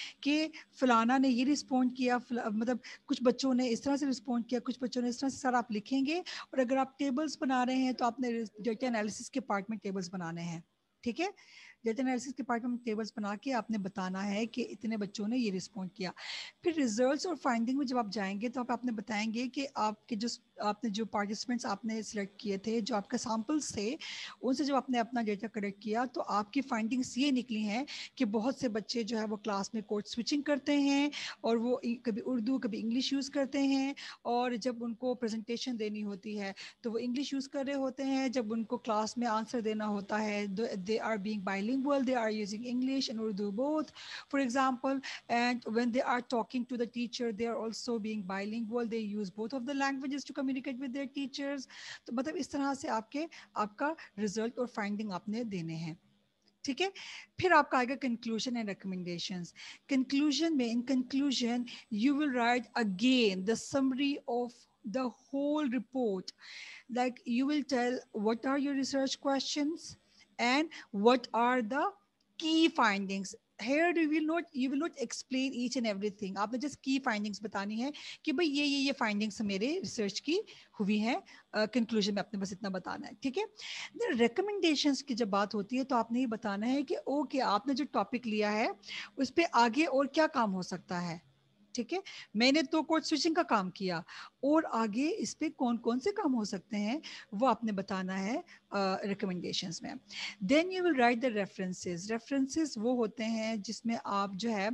کہ فلانا نے یہ رسپونڈ کیا, مطلب کچھ بچوں نے اس طرح سے رسپونڈ کیا, کچھ بچوں نے اس طرح سے. سارا آپ لکھیں گے, اور اگر آپ ٹیبلز بنا رہے ہیں تو آپ نے ڈیٹا انالیسس کے پارٹ میں ٹیبلز بنانے ہیں. ٹھیک ہے, ڈیٹا انالیسس کے پارٹ میں ٹیبلز بنا کے آپ نے بتانا ہے کہ اتنے بچوں نے یہ رسپونڈ کیا. پھر ریزلٹس اور فائنڈنگ میں جب آپ جائیں گے تو آپ آپ نے بتائیں گے کہ آپ کے جو آپ نے جو پارٹیسپینٹس آپ نے سلیکٹ کیے تھے, جو آپ کے سیمپلس تھے, ان سے جب آپ نے اپنا ڈیٹا کلیکٹ کیا تو آپ کی فائنڈنگس یہ نکلی ہیں کہ بہت سے بچے جو ہے وہ کلاس میں کوڈ سوئچنگ کرتے ہیں, اور وہ کبھی اردو کبھی انگلش یوز کرتے ہیں, اور جب ان کو پریزنٹیشن دینی ہوتی ہے تو وہ انگلش یوز کر رہے ہوتے ہیں, جب ان کو کلاس میں آنسر دینا ہوتا ہے they are being bilingual, they are using English and Urdu both, for example. And when they are talking to the teacher, they are also being bilingual, they use both of the languages to communicate with their teachers. تو مطلب اس طرح سے آپ کے آپ کا result اور finding آپ نے دینے ہیں. ٹھیک ہے, پھر آپ کا آئے گا کنکلوژن اینڈ ریکمنڈیشنز. کنکلوژن میں, in conclusion you will write again the summary of the whole report. Like you will tell what are your research questions and what are the key findings. Here you will not you will not explain each and everything. آپ نے just key findings بتانی ہے کہ بھئی یہ یہ یہ findings میرے ریسرچ کی ہوئی ہیں. کنکلوژن میں آپ نے بس اتنا بتانا ہے. ٹھیک ہے, دین ریکمنڈیشنس کی جب بات ہوتی ہے تو آپ نے یہ بتانا ہے کہ اوکے آپ نے جو ٹاپک لیا ہے اس پہ آگے اور کیا کام ہو سکتا ہے. ٹھیک ہے, میں نے تو کوڈ سوئچنگ کا کام کیا, اور آگے اس پہ کون کون سے کام ہو سکتے ہیں وہ آپ نے بتانا ہے ریکمنڈیشنز میں. Then you will write the references. References وہ ہوتے ہیں جس میں آپ جو ہے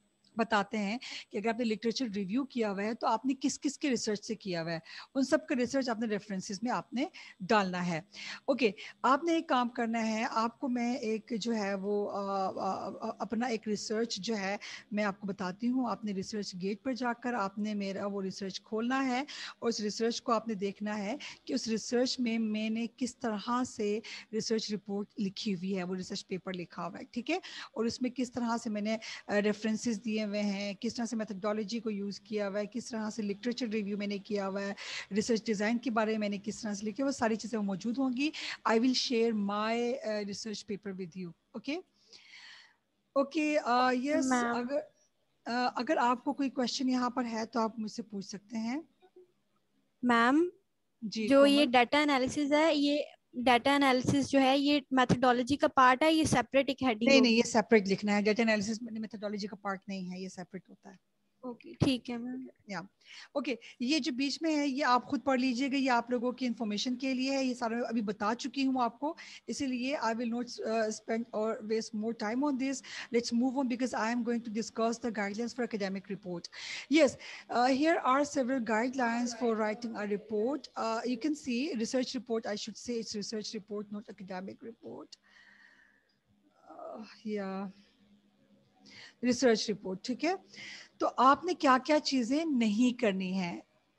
بتاتے ہیں کہ اگر آپ نے لٹریچر ریویو کیا ہوا ہے تو آپ نے کس کس کے ریسرچ سے کیا ہوا ہے, ان سب کا ریسرچ آپ نے ریفرنسز میں آپ نے ڈالنا ہے. اوکے, آپ نے ایک کام کرنا ہے, آپ کو میں ایک جو ہے وہ اپنا ایک ریسرچ جو ہے میں آپ کو بتاتی ہوں. آپ نے ریسرچ گیٹ پر جا کر آپ نے میرا وہ ریسرچ کھولنا ہے, اور اس ریسرچ کو آپ نے دیکھنا ہے کہ اس ریسرچ میں میں نے کس طرح سے ریسرچ رپورٹ لکھی ہوئی ہے, وہ ریسرچ پیپر لکھا ہوا ہے. ٹھیک ہے, اور اس میں کس طرح سے میں نے ریفرنسز دیے ہوئے ہیں, کس طرح سے میتھڈالوجی کو یوز کیا ہوا ہے, کس طرح سے لٹریچر ریویو میں نے کیا ہوا ہے, ریسرچ ڈیزائن کے بارے میں میں نے کس طرح سے لکھا, وہ ساری چیزیں موجود ہوں گی. I will share my research paper with you. Okay okay yes, اگر uh, اگر آپ کو کوئی کوشچن یہاں پر ہے تو آپ مجھ سے پوچھ سکتے ہیں. میم جی, جو یہ کومل. ڈیٹا انالیسز ہے, یہ ڈیٹا انالیسز جو ہے یہ میتھڈالوجی کا پارٹ ہے, یہ سیپریٹ ایک ہیڈنگ نہیں نہیں, ہوگی؟ یہ سیپریٹ لکھنا ہے. ڈیٹا انالیسس میتھڈالوجی کا پارٹ نہیں ہے, یہ سیپریٹ ہوتا ہے. ओके ठीक है मैम. या ओके okay, ये जो बीच में है ये आप खुद पढ़ लीजिएगा, ये आप लोगों की इंफॉर्मेशन के लिए है, ये सारा अभी बता चुकी हूँ आपको, इसीलिए आई विल नॉट स्पेंड और waste more time on this. Let's move on because I am going to discuss the guidelines for academic report. Yes, here are several guidelines for writing a report. You can see research report, I should say it's research report not academic report. या research report, ठीक है. तो आपने क्या क्या चीजें नहीं करनी है.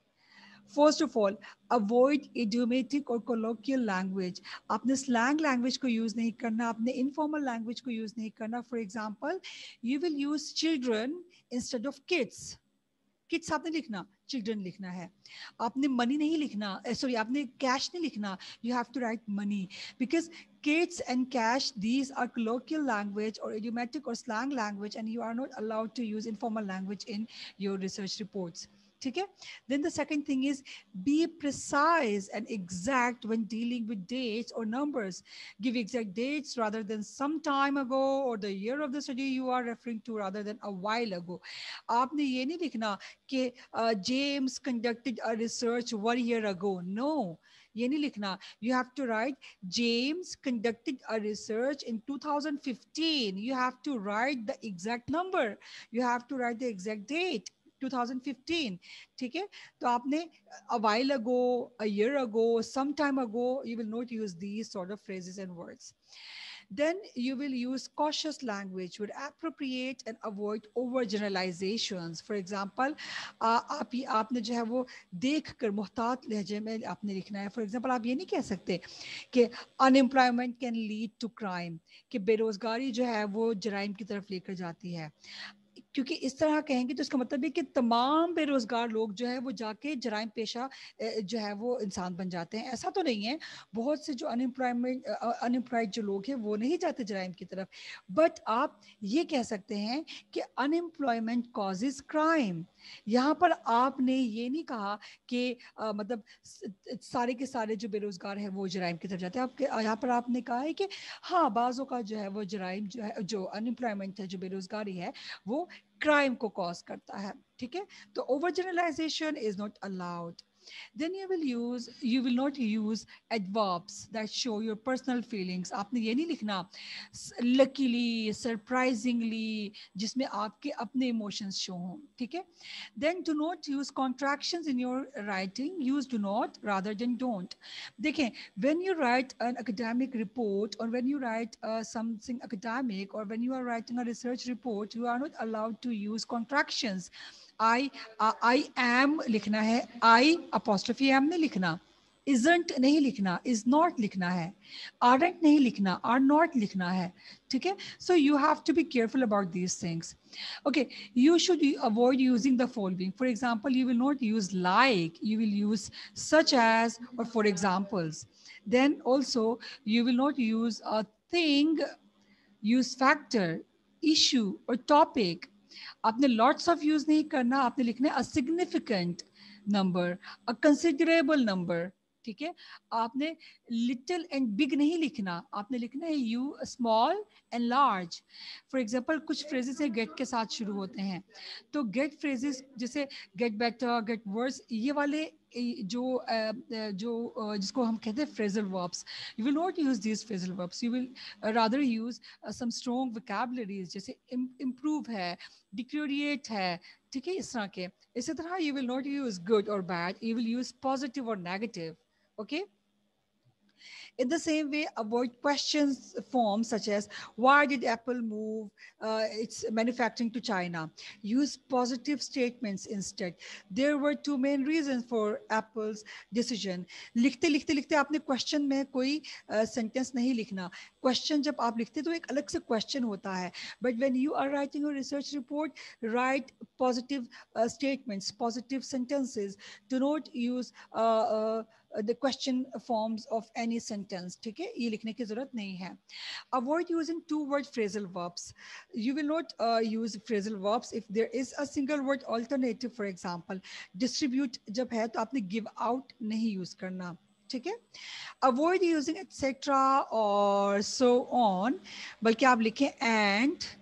First of all, avoid idiomatic और कोलोकियल लैंग्वेज. आपने स्लैंग लैंग्वेज को यूज नहीं करना, आपने इनफॉर्मल लैंग्वेज को यूज नहीं करना. For example, you will use children instead of kids. Kids आपने लिखना, चिल्ड्रन लिखना है. आपने मनी नहीं लिखना, सॉरी आपने कैश नहीं लिखना, you have to write money, because kids and cash, these are colloquial language or idiomatic or slang language, and you are not allowed to use informal language in your research reports. ठीक है. Then the second thing is be precise and exact when dealing with dates or numbers. Give exact dates rather than some time ago, or the year of the study you are referring to rather than a while ago. आपने ये नहीं लिखना कि uh, James conducted a research one year ago. No, ये नहीं लिखना. You have to write James conducted a research in two thousand fifteen. You have to write the exact number. You have to write the exact date. two thousand fifteen. ठीक है. तो आपने a while ago, a year ago, some time ago, you will not use these sort of phrases and words. Then you will use cautious language, would appropriate and avoid overgeneralizations. For example, uh, आप आपने जो है वो देख कर मुहतात लहजे में आपने लिखना है. For example, आप ये नहीं कह सकते कि unemployment can lead to crime, कि बेरोजगारी जो है वो जराइम की तरफ लेकर जाती है. क्योंकि इस तरह कहेंगे तो इसका मतलब है कि तमाम बेरोजगार लोग जो है वो जाके जराइम पेशा जो है वो इंसान बन जाते हैं. ऐसा तो नहीं है. बहुत से जो अनएम्प्लॉयमेंट अनएम्प्लॉयड जो लोग हैं वो नहीं जाते जराइम की तरफ. बट आप ये कह सकते हैं कि अनएम्प्लॉयमेंट कॉजेज क्राइम. यहाँ पर आपने ये नहीं कहा कि आ, मतलब सारे के सारे जो बेरोजगार हैं वो जराइम की तरफ जाते हैं. आपके यहाँ पर आपने कहा है कि हाँ बाज़ों का जो है वो जराइम जो है, जो अनएम्प्लॉयमेंट है, जो बेरोजगारी है, वो क्राइम को कॉज करता है. ठीक है. तो over generalization is not allowed. Then you will use, you will not use adverbs that show your personal feelings. आपने ये नहीं लिखना luckily, surprisingly, जिसमें आपके अपने emotions show हों. ठीक है. Then do not use contractions in your writing. Use do not rather than don't. देखें, when you write an academic report or when you write uh, something academic or when you are writing a research report, you are not allowed to use contractions. I, uh, I am लिखना है, I apostrophe am नहीं लिखना, isn't नहीं लिखना, is not लिखना है, aren't नहीं लिखना, are not लिखना है. ठीक है. So you have to be careful about these things. Okay, you should avoid using the following. For example, you will not use like, you will use such as or for examples. Then also you will not use a thing, use factor, issue or topic. आपने lots of use नहीं करना, आपने लिखना है a significant number, a considerable number. ठीक है. आपने little and big नहीं लिखना, आपने लिखना है you small and large. For example, कुछ phrases है get के साथ शुरू होते हैं, तो get phrases जैसे get better, get worse, ये वाले जो जो जिसको हम कहते हैं phrasal verbs, you will not use these phrasal verbs. You will rather use uh, some strong vocabularies जैसे improve है, deteriorate है. ठीक है. इस तरह के. इसी तरह you will not use good or bad, you will use positive or negative. Okay. In the same way, avoid questions forms such as why did Apple move uh, its manufacturing to China? Use positive statements instead. There were two main reasons for Apple's decision. लिखते लिखते लिखते आपने question में कोई uh, sentence नहीं लिखना. Question जब आप लिखते तो एक अलग से question होता है. But when you are writing a research report, write positive uh, statements, positive sentences. Do not use uh, uh, the question forms of any sentence. ठीक है. ये लिखने की जरूरत नहीं है. Avoid using two word phrasal verbs. You will not uh, use phrasal verbs if there is a single word alternative. For example, distribute जब है तो आपने give out नहीं use करना. ठीक है. Avoid using etc or so on, बल्कि आप लिखें and,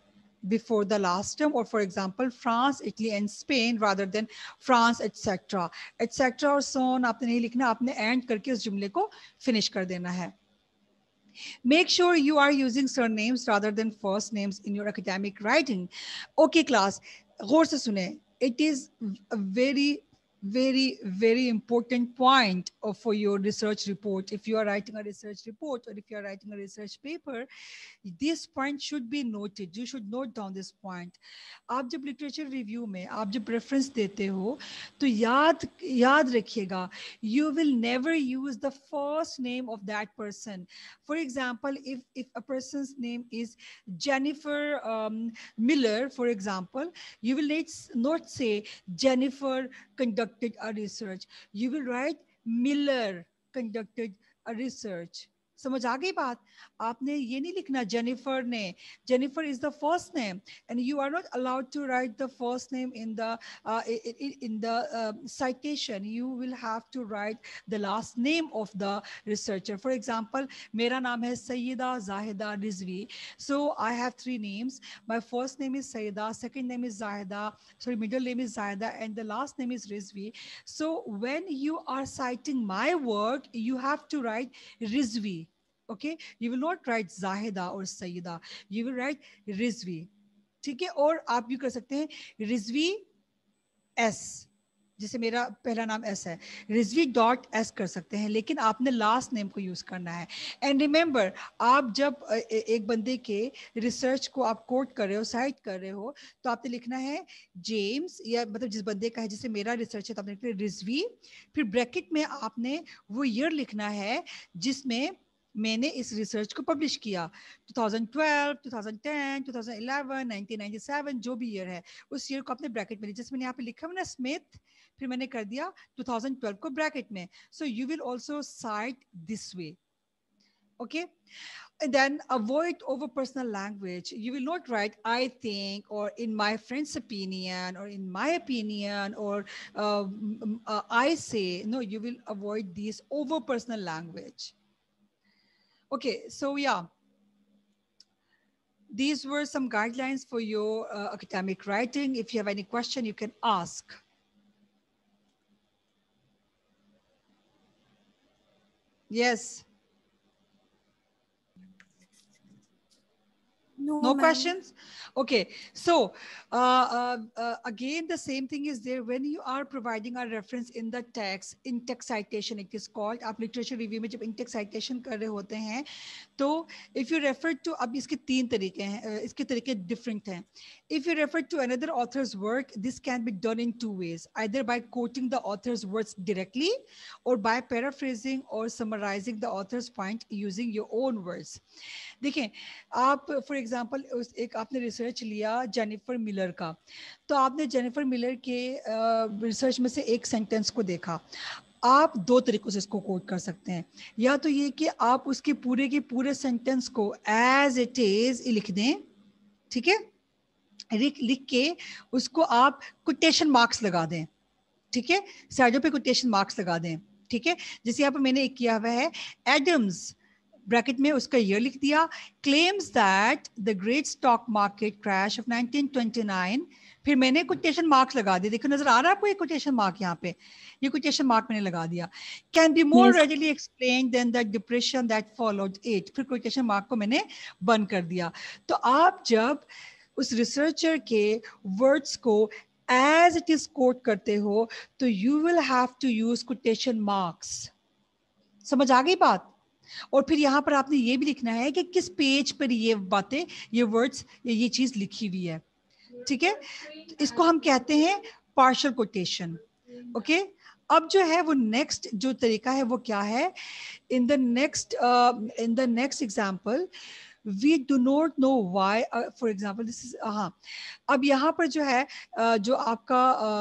before the last term, or for example France, Italy and Spain rather than France etc etc और so on आपने नहीं लिखना, आपने end करके उस जुमले को finish कर देना है. Make sure you are using surnames rather than first names in your academic writing. Okay class, गौर से सुने, it is a very very very important point of, for your research report. If you are writing a research report or if you are writing a research paper, this point should be noted. You should note down this point. आप जब literature review में आप जब reference देते हो तो याद याद रखिएगा, you will never use the first name of that person. For example, if if a person's name is Jennifer um, Miller, for example, you will not, not say Jennifer conducted a research. You will write Miller conducted a research. समझ आ गई बात? आपने ये नहीं लिखना Jennifer ने. Jennifer is the first name and you are not allowed to write the first name in the uh, in, in the uh, citation. You will have to write the last name of the researcher. For example, मेरा नाम है Syeda Zahida Rizvi. So I have three names. My first name is Sayyida, second name is Zahida, sorry, middle name is Zahida, and the last name is Rizvi. So when you are citing my work, you have to write Rizvi. Okay, you will not write Zahida or Sayyida, you will write Rizvi. ठीक है, और आप भी कर सकते हैं Rizvi S, जैसे मेरा पहला नाम एस है, रिजवी डॉट एस कर सकते हैं, लेकिन आपने लास्ट नेम को यूज करना है. एंड रिमेंबर, आप जब एक बंदे के रिसर्च को आप कोट कर रहे हो, साइट कर रहे हो, तो आपने लिखना है जेम्स, या मतलब जिस बंदे का है, जैसे मेरा रिसर्च है तो आपने लिखना है रिजवी, फिर ब्रैकेट में आपने वो ईयर लिखना है जिसमें मैंने इस रिसर्च को पब्लिश किया. Twenty twelve, twenty ten, twenty eleven, nineteen ninety seven, जो भी ईयर है उस ईयर को आपने ब्रैकेट में, जैसे मैंने यहाँ पे लिखा है ना स्मिथ, फिर मैंने कर दिया ट्वेंटी ट्वेल्व को ब्रैकेट में. So you will also cite this way. Okay, and then avoid over personal language. You will not write I think, or in my friend's opinion, or in my opinion, or uh, uh, I say. No, you will avoid these over personal language. Okay, so yeah, these were some guidelines for your uh, academic writing. If you have any question, you can ask. Yes. No, no questions? Okay, so uh, uh, uh, again, the same thing is there when you are providing a reference in the text, in text citation it is called. आप literature review में जब in text citation कर रहे होते हैं, तो if you refer to, अब इसके तीन तरीके हैं, इसके तरीके different हैं. If you refer to another author's work, this can be done in two ways, either by quoting the author's words directly, or by paraphrasing or summarizing the author's point using your own words. देखें, आप for example उस एक आपने research लिया Jennifer Miller का, तो आपने Jennifer Miller के रिसर्च में से एक सेंटेंस को देखा. आप दो तरीकों से इसको कोट कर सकते हैं, या तो ये कि आप उसके पूरे के पूरे सेंटेंस को एज इट इज लिख दें, ठीक है, लिख के उसको आप कोटेशन मार्क्स लगा दें, ठीक है, साइडों पे कोटेशन मार्क्स लगा दें, ठीक है. जैसे यहाँ पर मैंने एक किया हुआ है, एडम्स ब्रैकेट में उसका ईयर लिख दिया, claims that the great stock market crash of nineteen twenty nine, फिर मैंने कोटेशन मार्क्स लगा दिए. देखो नजर आ रहा है आपको ये कोटेशन मार्क, यहाँ पे ये कोटेशन मार्क मैंने लगा दिया. Can be more readily explain than the depression that followed it, फिर कोटेशन मार्क को मैंने बंद कर दिया. तो आप जब उस रिसर्चर के वर्ड्स को एज इट इज कोट करते हो तो you will have to use quotation marks. समझ आ गई बात? और फिर यहाँ पर आपने ये भी लिखना है कि किस पेज पर ये बातें, ये वर्ड्स, ये चीज लिखी हुई है, ठीक है. इसको हम कहते हैं पार्शियल कोटेशन. ओके, अब जो है वो नेक्स्ट जो तरीका है वो क्या है, in the next in the next example we do not know why, uh, for example this is, हाँ, अब यहाँ पर जो है uh, जो आपका uh,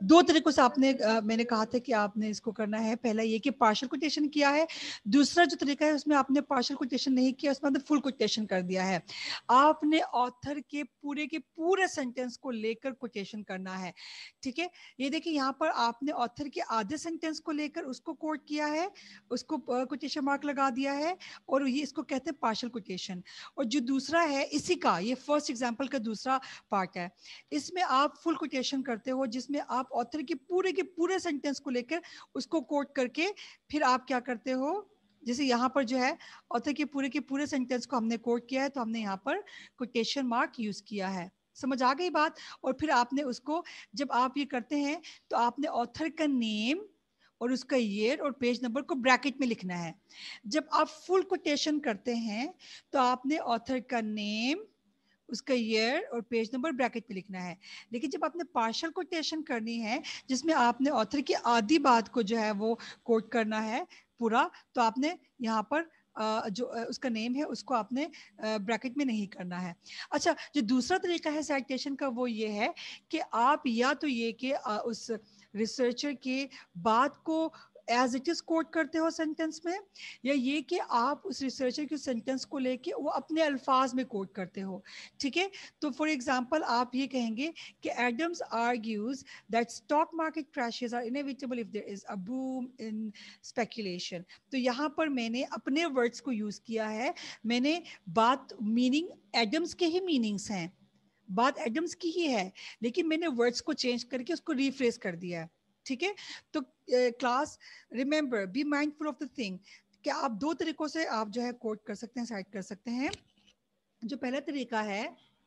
दो तरीकों से आपने uh, मैंने कहा था कि आपने इसको करना है. पहला ये कि पार्शियल कोटेशन किया है. दूसरा जो तरीका है उसमें आपने पार्शियल कोटेशन नहीं किया, उसमें आपने फुल कोटेशन कर दिया है. आपने ऑथर के पूरे के पूरे सेंटेंस को लेकर कोटेशन करना है. ठीक है, ये देखिए यहाँ पर आपने ऑथर के आधे सेंटेंस को लेकर उसको कोट किया है, उसको कोटेशन मार्क लगा दिया है, और ये इसको कहते हैं पार्शियल कोटेशन. और जो दूसरा है इसी का, ये फर्स्ट एग्जांपल का दूसरा पार्ट है, इसमें आप फुल कोटेशन करते हो, जिसमें आप ऑथर के पूरे के पूरे सेंटेंस को लेकर उसको कोट करके फिर आप क्या करते हो, जैसे यहाँ पर जो है ऑथर के पूरे के पूरे सेंटेंस को हमने कोट किया है तो हमने यहाँ पर कोटेशन मार्क यूज किया है. समझ आ गई बात? और फिर आपने उसको, जब आप ये करते हैं तो आपने ऑथर का नेम और उसका ईयर और पेज नंबर को ब्रैकेट में लिखना है. जब आप फुल कोटेशन करते हैं तो आपने ऑथर का नेम, उसका ईयर और पेज नंबर ब्रैकेट में लिखना है. लेकिन जब आपने पार्शियल कोटेशन करनी है, जिसमें आपने ऑथर की आधी बात को जो है वो कोट करना है पूरा, तो आपने यहाँ पर Uh, जो uh, उसका नेम है उसको आपने ब्रैकेट uh, में नहीं करना है. अच्छा, जो दूसरा तरीका है साइटेशन का वो ये है कि आप या तो ये कि uh, उस रिसर्चर के बात को एज इट इज कोट करते हो सेंटेंस में, या ये कि आप उस रिसर्चर के सेंटेंस को लेके वो अपने अल्फाज में कोट करते हो. ठीक है, तो फॉर एग्जांपल आप ये कहेंगे कि Adams argues that stock market crashes are inevitable if there is a boom in speculation. तो यहाँ पर मैंने अपने वर्ड्स को यूज किया है. मैंने बात, मीनिंग एडम्स के ही मीनिंग्स हैं, बात एडम्स की ही है, लेकिन मैंने वर्ड्स को चेंज करके उसको रिफ्रेस कर दिया है. ठीक है, तो class remember, be mindful of the thing कि आप दो तरीकों से आप जो है कोट कर सकते हैं, साइट कर सकते हैं. जो पहला तरीका है,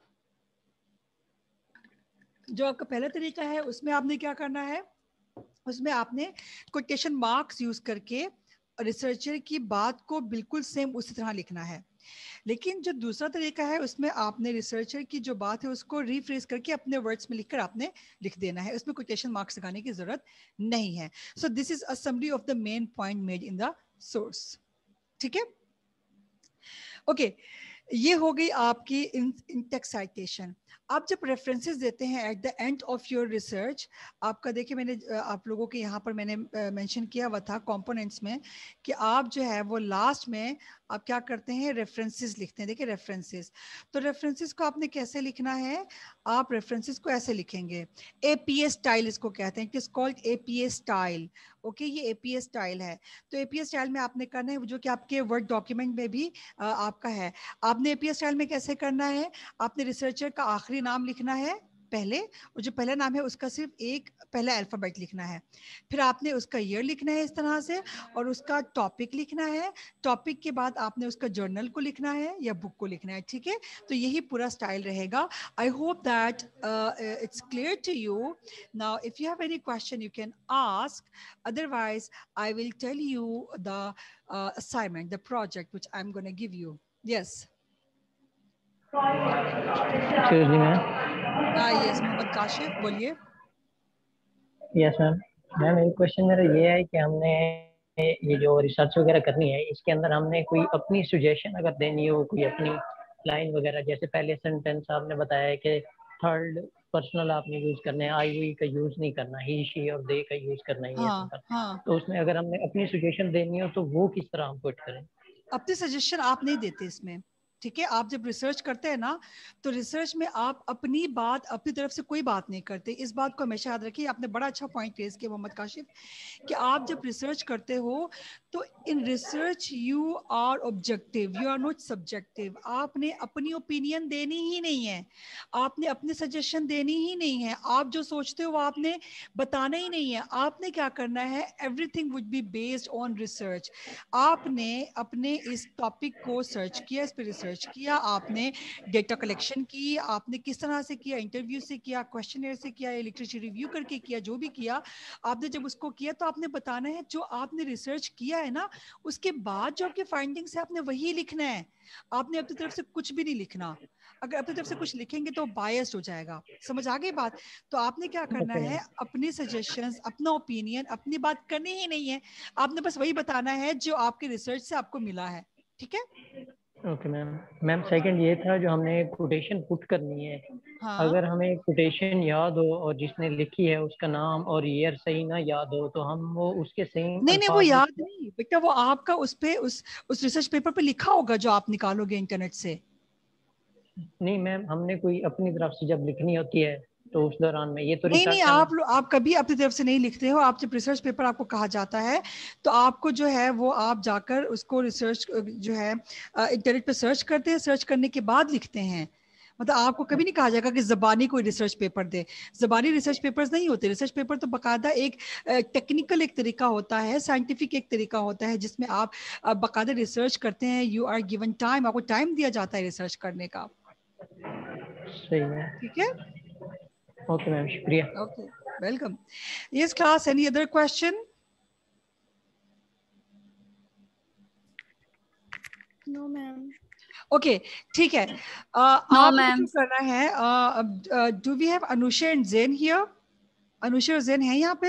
जो आपका पहला तरीका है उसमें आपने क्या करना है, उसमें आपने कोटेशन मार्क्स यूज करके रिसर्चर की बात को बिल्कुल सेम उसी तरह लिखना है. लेकिन जो दूसरा तरीका है उसमें आपने रिसर्चर की जो बात है उसको रिफ्रेस करके अपने वर्ड्स में लिखकर आपने लिख देना है. उसमें कोटेशन मार्क्स लगाने की जरूरत नहीं है. So this is a summary of the main point made in the source. ठीक है, ओके, ये हो गई आपकी इन टेक्स्ट साइटेशन. आप जब रेफरेंसेस देते हैं at the end of your research, आपका देखिए मैंने आप लोगों के यहाँ पर मैंने मेंशन किया हुआ था कंपोनेंट्स में कि आप जो है वो लास्ट में आप क्या करते हैं, रेफरेंसेस लिखते हैं. देखिए रेफरेंसेस, तो रेफरेंसेस को आपने कैसे लिखना है, आप रेफरेंसेस को ऐसे लिखेंगे, एपीए स्टाइल इसको कहते हैं, it is called APA style. Okay, ये एपीए स्टाइल है. तो एपीए स्टाइल में आपने करना है जो कि आपके वर्ड डॉक्यूमेंट में भी आ, आपका है. आपने एपीए स्टाइल में कैसे करना है, आपने रिसर्चर का आखिरी नाम लिखना है पहले, और जो पहला नाम है उसका सिर्फ एक पहला अल्फाबेट लिखना है. फिर आपने उसका ईयर लिखना है इस तरह से, और उसका टॉपिक लिखना है. टॉपिक के बाद आपने उसका जर्नल को लिखना है या बुक को लिखना है. ठीक है, तो यही पूरा स्टाइल रहेगा. I hope that it's clear to you. Now if you have any question you can ask, otherwise I will tell you the assignment, the project which I am gonna give you. Yes, excuse me ma'am. हाँ yes, Mohammad Kashif बोलिए. Yes ma'am. Ma'am एक question मेरा ये है कि हमने ये जो रिसर्च वगैरह करनी है इसके अंदर हमने कोई अपनी सजेशन अगर देनी हो, कोई अपनी लाइन वगैरह, जैसे पहले सेंटेंस आपने बताया है कि थर्ड पर्सनल आपने यूज करना है, आई वी का यूज नहीं करना, ही शी और दे का यूज करना है. हाँ, हाँ. तो उसमें अगर हमने अपनी सजेशन देनी हो तो वो किस तरह हम पुट करें? अपनी सजेशन आप नहीं देते इसमें. ठीक है, आप जब रिसर्च करते हैं ना तो रिसर्च में आप अपनी बात, अपनी तरफ से कोई बात नहीं करते. इस बात को हमेशा याद रखिए. आपने बड़ा अच्छा पॉइंट रेज किया मोहम्मद काशिफ कि आप जब रिसर्च करते हो तो in research you are objective, you are not subjective. आपने अपनी ओपिनियन देनी ही नहीं है, आपने अपनी सजेशन देनी ही नहीं है, आप जो सोचते हो वो आपने बताना ही नहीं है. आपने क्या करना है, everything would be based on research. आपने अपने इस टॉपिक को सर्च किया, इस पर रिसर्च किया, आपने डेटा कलेक्शन की, आपने किस तरह से किया, इंटरव्यू से किया, क्वेश्चनर से किया, लिटरेचर रिव्यू करके किया, जो भी किया आपने, जब उसको किया तो आपने बताना है जो आपने रिसर्च किया है ना, उसके बाद जो आपके फाइंडिंग्स है आपने वही लिखना है. आपने अपनी तरफ से कुछ भी नहीं लिखना. अगर अपनी तरफ से कुछ लिखेंगे तो बायस्ड हो जाएगा. समझ आ गई बात? तो आपने क्या करना है, अपनी सजेशंस, अपना ओपिनियन, अपनी बात करनी ही नहीं है. आपने बस वही बताना है जो आपके रिसर्च से आपको मिला है. ठीक है, اوکے میم. میم سیکنڈ یہ تھا جو ہم نے کوٹیشن پٹ کرنی ہے, ہاں اگر ہمیں کوٹیشن یاد ہو اور جس نے لکھی ہے اس کا نام اور ایئر صحیح نہ یاد ہو تو ہم وہ اس کے صحیح نہیں نہیں وہ الفاظ یاد نہیں بیٹا, وہ آپ کا اس پہ اس اس ریسرچ پیپر پہ لکھا ہوگا جو آپ نکالو گے انٹرنیٹ سے. نہیں میم, ہم نے کوئی اپنی طرف سے جب لکھنی ہوتی ہے تو اس دوران میں یہ تو نہیں نہیں ریسرچ آپ آپ کبھی اپنی طرف سے نہیں لکھتے ہو. آپ جب ریسرچ پیپر آپ کو کہا جاتا ہے تو آپ کو جو ہے وہ آپ جا کر اس کو ریسرچ جو ہے انٹرنیٹ پہ سرچ کرتے ہیں, سرچ کرنے کے بعد لکھتے ہیں. مطلب آپ کو کبھی نہیں کہا جائے گا کہ زبانی کوئی ریسرچ پیپر دے. زبانی ریسرچ پیپرز نہیں ہوتے. ریسرچ پیپر تو باقاعدہ ایک ٹیکنیکل ایک طریقہ ہوتا ہے, سائنٹیفک ایک طریقہ ہوتا ہے جس میں آپ باقاعدہ ریسرچ کرتے ہیں. یو آر گیون ٹائم, آپ کو ٹائم دیا جاتا ہے ریسرچ کرنے کا. صحیح ہے. ٹھیک ہے, اوکے میم, شکریہ. Okay welcome. Yes class, any other question? No ma'am. Okay ٹھیک ہے. آپ نے جو کرنا ہے, do we have Anusha and Zain here? Anusha اور زین ہیں یہاں پہ؟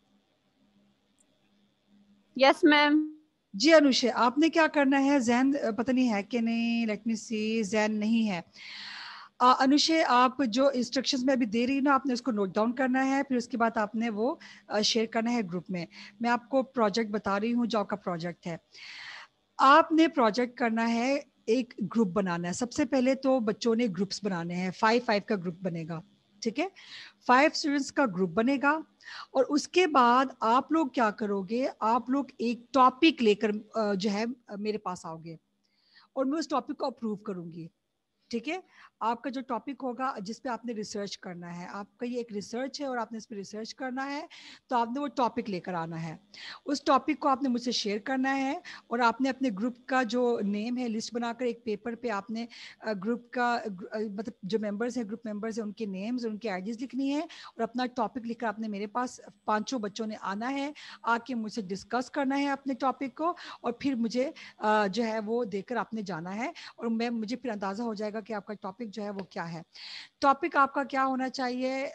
یس میم. جی انوشا, آپ نے کیا کرنا ہے, زین پتہ نہیں ہے کہ نہیں, لیٹ می سی, زین نہیں ہے. انوشا آپ جو انسٹرکشنز میں ابھی دے رہی نا, آپ نے اس کو نوٹ ڈاؤن کرنا ہے, پھر اس کے بعد آپ نے وہ شیئر کرنا ہے گروپ میں. میں آپ کو پروجیکٹ بتا رہی ہوں جو آپ کا پروجیکٹ ہے. آپ نے پروجیکٹ کرنا ہے, ایک گروپ بنانا ہے. سب سے پہلے تو بچوں نے گروپس بنانے ہیں, فائیو فائیو کا گروپ بنے گا. ٹھیک ہے, فائیو اسٹوڈینٹس کا گروپ بنے گا. اور اس کے بعد آپ لوگ کیا کرو گے, آپ لوگ ایک ٹاپک لے کر جو ہے میرے پاس آؤ گے اور میں اس ٹاپک کو اپروو کروں گی. ٹھیک ہے, آپ کا جو ٹاپک ہوگا جس پہ آپ نے ریسرچ کرنا ہے, آپ کا یہ ایک ریسرچ ہے اور آپ نے اس پہ ریسرچ کرنا ہے, تو آپ نے وہ ٹاپک لے کر آنا ہے. اس ٹاپک کو آپ نے مجھ سے شیئر کرنا ہے اور آپ نے اپنے گروپ کا جو نیم ہے لسٹ بنا کر ایک پیپر پہ آپ نے گروپ کا مطلب جو ممبرز ہیں, گروپ ممبرز ہیں, ان کے نیمز, ان کی آئی ڈیز لکھنی ہے اور اپنا ٹاپک لکھ کر آپ نے میرے پاس پانچوں بچوں نے آنا ہے, آ کے مجھ سے ڈسکس کرنا ہے اپنے ٹاپک کو, اور پھر مجھے جو ہے وہ دے کر آپ نے جانا ہے, اور میں مجھے پھر اندازہ ہو جائے گا کہ آپ کا ٹاپک جو ہے وہ کیا ہے. ٹاپک آپ کا کیا ہونا چاہیے,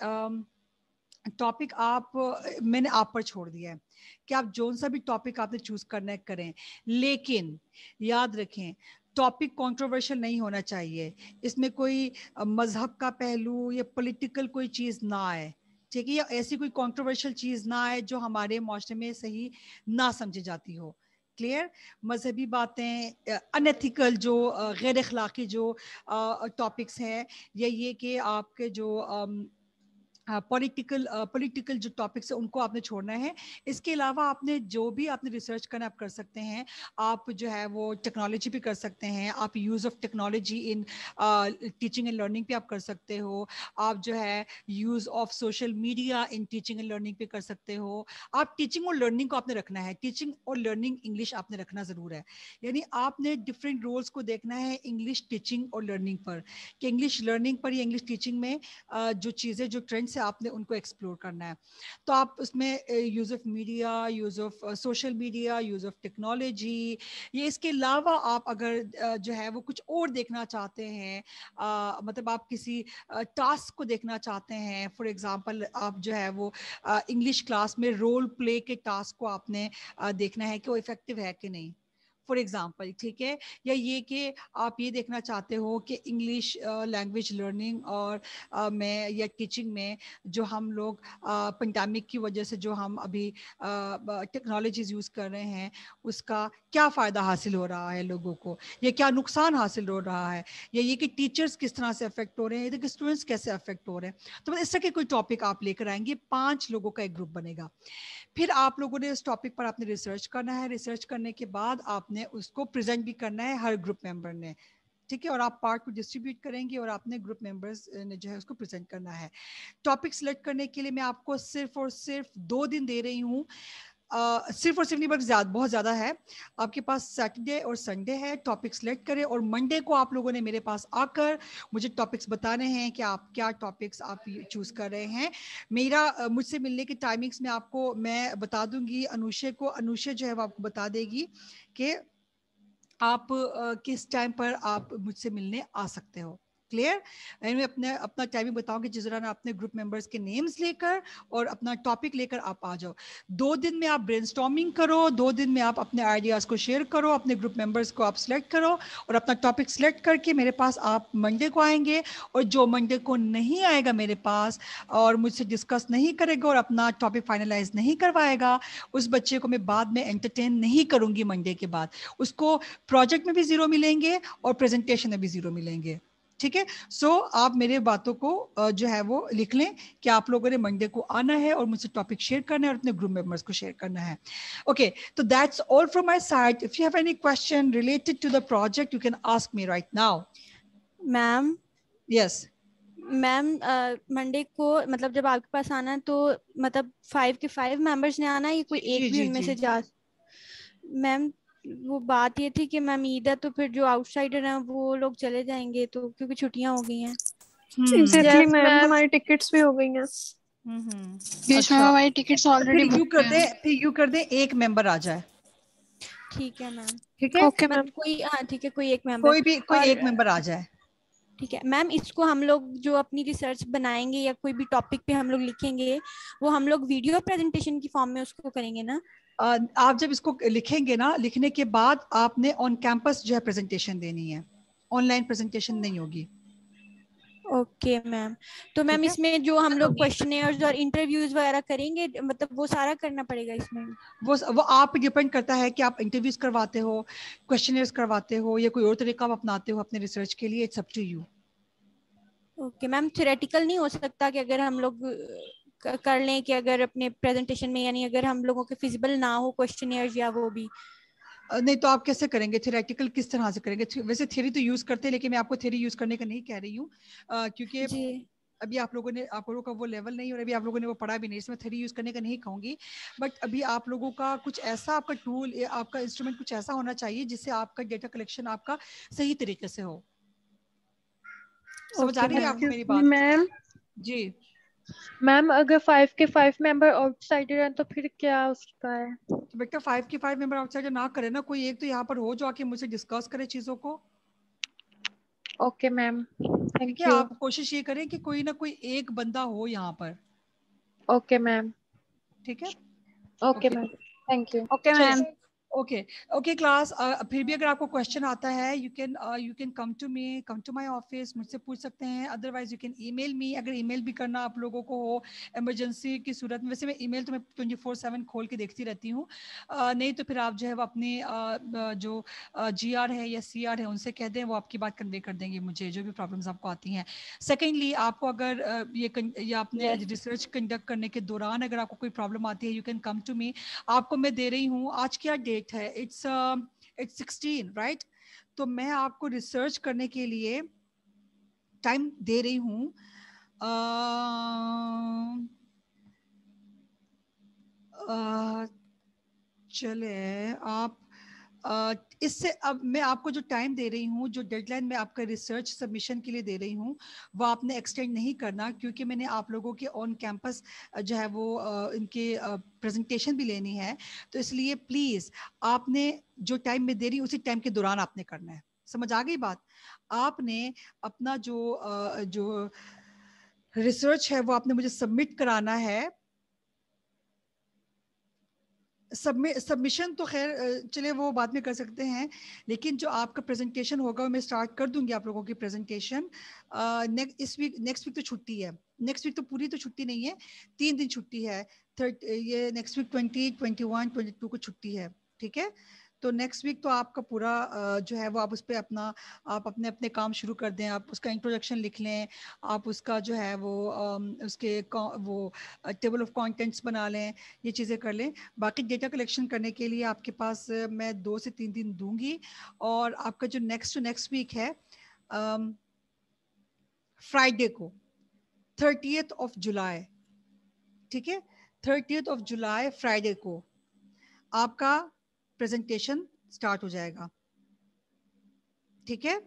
ٹاپک آپ میں نے آپ پر چھوڑ دیا ہے کہ آپ جو سا بھی ٹاپک آپ نے چوز کرنا ہے کریں, لیکن یاد رکھیں ٹاپک کنٹروورشل نہیں ہونا چاہیے. اس میں کوئی مذہب کا پہلو یا پولیٹیکل کوئی چیز نہ آئے. ٹھیک ہے, یا ایسی کوئی کنٹروورشل چیز نہ آئے جو ہمارے معاشرے میں صحیح نہ سمجھی جاتی ہو. کلیئر, مذہبی باتیں, انیتھیکل جو غیر اخلاقی جو ٹاپکس ہیں, یا یہ کہ آپ کے جو پولیٹیکل پولیٹیکل جو ٹاپکس ہیں ان کو آپ نے چھوڑنا ہے. اس کے علاوہ آپ نے جو بھی آپ نے ریسرچ کرنا آپ کر سکتے ہیں. آپ جو ہے وہ ٹیکنالوجی پہ کر سکتے ہیں, آپ use of technology in teaching and learning پہ آپ کر سکتے ہو, آپ جو ہے use of social media in teaching and learning پہ کر سکتے ہو. آپ ٹیچنگ اور لرننگ کو آپ نے رکھنا ہے, ٹیچنگ اور لرننگ انگلش آپ نے رکھنا ضرور ہے. یعنی آپ نے ڈفرینٹ رولس کو دیکھنا ہے انگلش ٹیچنگ اور لرننگ پر, کہ انگلش لرننگ پر یا انگلش ٹیچنگ میں جو چیزیں جو ٹرینڈس ہیں آپ نے ان کو ایکسپلور کرنا ہے. تو آپ اس میں use of media, use of social media, use of technology, یہ اس کے علاوہ آپ اگر جو ہے وہ کچھ اور دیکھنا چاہتے ہیں, مطلب آپ کسی ٹاسک کو دیکھنا چاہتے ہیں, فار ایگزامپل آپ جو ہے وہ انگلش کلاس میں رول پلے کے ٹاسک کو آپ نے دیکھنا ہے کہ وہ افیکٹو ہے کہ نہیں, فار ایگزامپل. ٹھیک ہے, یا یہ کہ آپ یہ دیکھنا چاہتے ہو کہ انگلش لینگویج لرننگ اور میں یا ٹیچنگ میں جو ہم لوگ پینڈیمک کی وجہ سے جو ہم ابھی ٹیکنالوجیز یوز کر رہے ہیں اس کا کیا فائدہ حاصل ہو رہا ہے لوگوں کو, یا کیا نقصان حاصل ہو رہا ہے, یا یہ کہ ٹیچرز کس طرح سے افیکٹ ہو رہے ہیں, کہ اسٹوڈنٹس کیسے افیکٹ ہو رہے ہیں. تو اس طرح کے کوئی ٹاپک آپ لے کر آئیں گے, پانچ لوگوں کا ایک گروپ بنے گا. پھر آپ لوگوں نے اس ٹاپک پر آپ نے ریسرچ کرنا ہے, ریسرچ کرنے کے بعد آپ نے اس کو پریزنٹ بھی کرنا ہے ہر گروپ ممبر نے. ٹھیک ہے, اور آپ پارٹ کو ڈسٹریبیوٹ کریں گے اور آپ نے گروپ ممبرز نے جو ہے اس کو پریزنٹ کرنا ہے. ٹاپک سلیکٹ کرنے کے لیے میں آپ کو صرف اور صرف دو دن دے رہی ہوں, صرف اور صرف نہیں بلکہ زیادہ بہت زیادہ ہے. آپ کے پاس سیٹرڈے اور سنڈے ہے, ٹاپک سلیکٹ کریں, اور منڈے کو آپ لوگوں نے میرے پاس آ کر مجھے ٹاپکس بتانے ہیں کہ آپ کیا ٹاپکس آپ چوز کر رہے ہیں. میرا مجھ سے ملنے کے ٹائمنگس میں آپ کو میں بتا دوں گی, انوشا کو انوشا جو ہے وہ آپ کو بتا دے گی کہ آپ کس ٹائم پر آپ مجھ سے ملنے آ سکتے ہو. क्लियर. मैं अपने अपना टाइमिंग बताऊं कि जिस दौरान अपने ग्रुप मेंबर्स के नेम्स लेकर और अपना टॉपिक लेकर आप आ जाओ. दो दिन में आप ब्रेनस्टॉर्मिंग करो, दो दिन में आप अपने आइडियाज़ को शेयर करो, अपने ग्रुप मेंबर्स को आप सिलेक्ट करो और अपना टॉपिक सिलेक्ट करके मेरे पास आप मंडे को आएंगे. और जो मंडे को नहीं आएगा मेरे पास और मुझसे डिस्कस नहीं करेगा और अपना टॉपिक फाइनलाइज नहीं करवाएगा, उस बच्चे को मैं बाद में एंटरटेन नहीं करूंगी. मंडे के बाद उसको प्रोजेक्ट में भी जीरो मिलेंगे और प्रेजेंटेशन में भी जीरो मिलेंगे. ठीक है. सो so, आप मेरे बातों को जो है वो लिख लें कि आप लोगों ने मंडे को आना है और मुझसे टॉपिक शेयर करना है और अपने ग्रुप मेंबर्स को शेयर करना है. ओके, तो that's all from my side. If you have any question related to the project you can ask me right now. Ma'am. Yes ma'am, Monday को मतलब जब आपके पास आना है तो मतलब फाइव के फाइव मेंबर्स ने आना है या कोई एक भी उनमें से जा. मैम वो बात ये थी कि मैम ईद है तो फिर जो आउटसाइडर हैं वो लोग चले जाएंगे तो क्योंकि छुट्टियां हो गई हैं. एग्जैक्टली मैम, हमारी टिकट्स भी हो गई हैं. यस मैम, हमारी टिकट्स ऑलरेडी यू बुक कर हैं. दे फिर यू कर दे एक मेंबर आ जाए. ठीक है मैम. ठीक है. Okay ma'am. कोई हाँ ठीक है, कोई एक मेंबर, कोई भी कोई एक मेंबर आ जाए. ठीक है मैम. इसको हम लोग जो अपनी रिसर्च बनाएंगे या कोई भी टॉपिक पे हम लोग लिखेंगे वो हम लोग वीडियो प्रेजेंटेशन की फॉर्म में उसको करेंगे ना. Uh, आप जब इसको लिखेंगे ना, लिखने के बाद आपने ऑन कैंपस जो है प्रेजेंटेशन देनी है, ऑनलाइन प्रेजेंटेशन नहीं होगी. Okay ma'am. तो मैम इसमें जो हम लोग क्वेश्चनर्स और इंटरव्यूज वगैरह करेंगे मतलब वो सारा करना पड़ेगा इसमें. वो वो आप पे डिपेंड करता है कि आप इंटरव्यूज करवाते हो, क्वेश्चनर्स करवाते हो या कोई और तरीका आप अपनाते हो अपने रिसर्च के लिए. It's up to you. Okay ma'am. Theoretical नहीं हो सकता कि अगर हम लोग कर लें कि अगर अपने प्रेजेंटेशन में यानी अगर हम लोगों के फिजिबल ना हो क्वेश्चनर्स या वो भी नहीं तो आप कैसे करेंगे? थ्योरेटिकल किस तरह से करेंगे? वैसे थ्योरी तो यूज करते हैं लेकिन मैं आपको थ्योरी यूज करने का नहीं कह रही हूँ क्योंकि अभी आप लोगों ने आप लोगों का वो लेवल नहीं और अभी आप लोगों ने वो पढ़ा भी नहीं, इसमें थ्योरी यूज करने का नहीं कहूँगी. बट अभी आप लोगों का कुछ ऐसा आपका टूल आपका इंस्ट्रूमेंट कुछ ऐसा होना चाहिए जिससे आपका डेटा कलेक्शन आपका सही तरीके से हो. समझ आ रही है आपको मेरी बात? मैम जी मैम, अगर फाइव के फाइव मेंबर आउटसाइडर हैं तो फिर क्या उसका है? तो बेटा फाइव के फाइव मेंबर आउटसाइडर ना करे ना, कोई एक तो यहाँ पर हो जो आके मुझे डिस्कस करे चीजों को. ओके मैम, ठीक है. आप कोशिश ये करें कि कोई ना कोई एक बंदा हो यहाँ पर. Okay ma'am. ठीक है. Okay ma'am, thank you. Okay ma'am. Okay okay class. फिर भी अगर आपको क्वेश्चन आता है you can you can come to me come to my office, मुझसे पूछ सकते हैं. Otherwise you can email me. अगर ईमेल भी करना आप लोगों को हो इमरजेंसी की सूरत में, वैसे मैं ईमेल तो मैं ट्वेंटी फोर सेवन खोल के देखती रहती हूँ. uh, नहीं तो फिर आप जो है वो अपने uh, जो जी uh, आर है या सी आर है उनसे कह दें, वो आपकी बात कन्वे कर देंगे मुझे जो भी प्रॉब्लम्स आपको आती हैं. सेकेंडली आपको अगर uh, ये ये आपने रिसर्च कंडक्ट करने के दौरान अगर आपको कोई प्रॉब्लम आती है you can come to me. आपको मैं दे रही हूँ, आज क्या डेट है? It's it's sixteen right. तो मैं आपको रिसर्च करने के लिए टाइम दे रही हूँ. चले आप Uh, इससे अब मैं आपको जो टाइम दे रही हूँ, जो डेडलाइन मैं आपका रिसर्च सबमिशन के लिए दे रही हूँ, वो आपने एक्सटेंड नहीं करना क्योंकि मैंने आप लोगों के ऑन कैंपस जो है वो uh, इनके प्रेजेंटेशन uh, भी लेनी है. तो इसलिए प्लीज़ आपने जो टाइम मैं दे रही हूँ उसी टाइम के दौरान आपने करना है. समझ आ गई बात? आपने अपना जो uh, जो रिसर्च है वो आपने मुझे सबमिट कराना है. सबमिशन तो खैर चले वो बाद में कर सकते हैं, लेकिन जो आपका प्रेजेंटेशन होगा वो मैं स्टार्ट कर दूंगी आप लोगों की प्रेजेंटेशन. नेक्स्ट इस वीक नेक्स्ट वीक तो छुट्टी है. नेक्स्ट वीक तो पूरी तो छुट्टी नहीं है, तीन दिन छुट्टी है. थर्ड ये next week twenty twenty one twenty two को छुट्टी है. ठीक है. तो नेक्स्ट वीक तो आपका पूरा जो है वो आप उस पर अपना आप अपने अपने काम शुरू कर दें. आप उसका इंट्रोडक्शन लिख लें, आप उसका जो है वो उसके वो टेबल ऑफ कंटेंट्स बना लें, ये चीज़ें कर लें. बाकी डेटा कलेक्शन करने के लिए आपके पास मैं दो से तीन दिन दूंगी. और आपका जो नेक्स्ट टू नेक्स्ट वीक है फ्राइडे को थर्टियथ ऑफ जुलाई, ठीक है, थर्टियथ ऑफ जुलाई फ्राइडे को आपका प्रेजेंटेशन स्टार्ट हो जाएगा. ठीक है.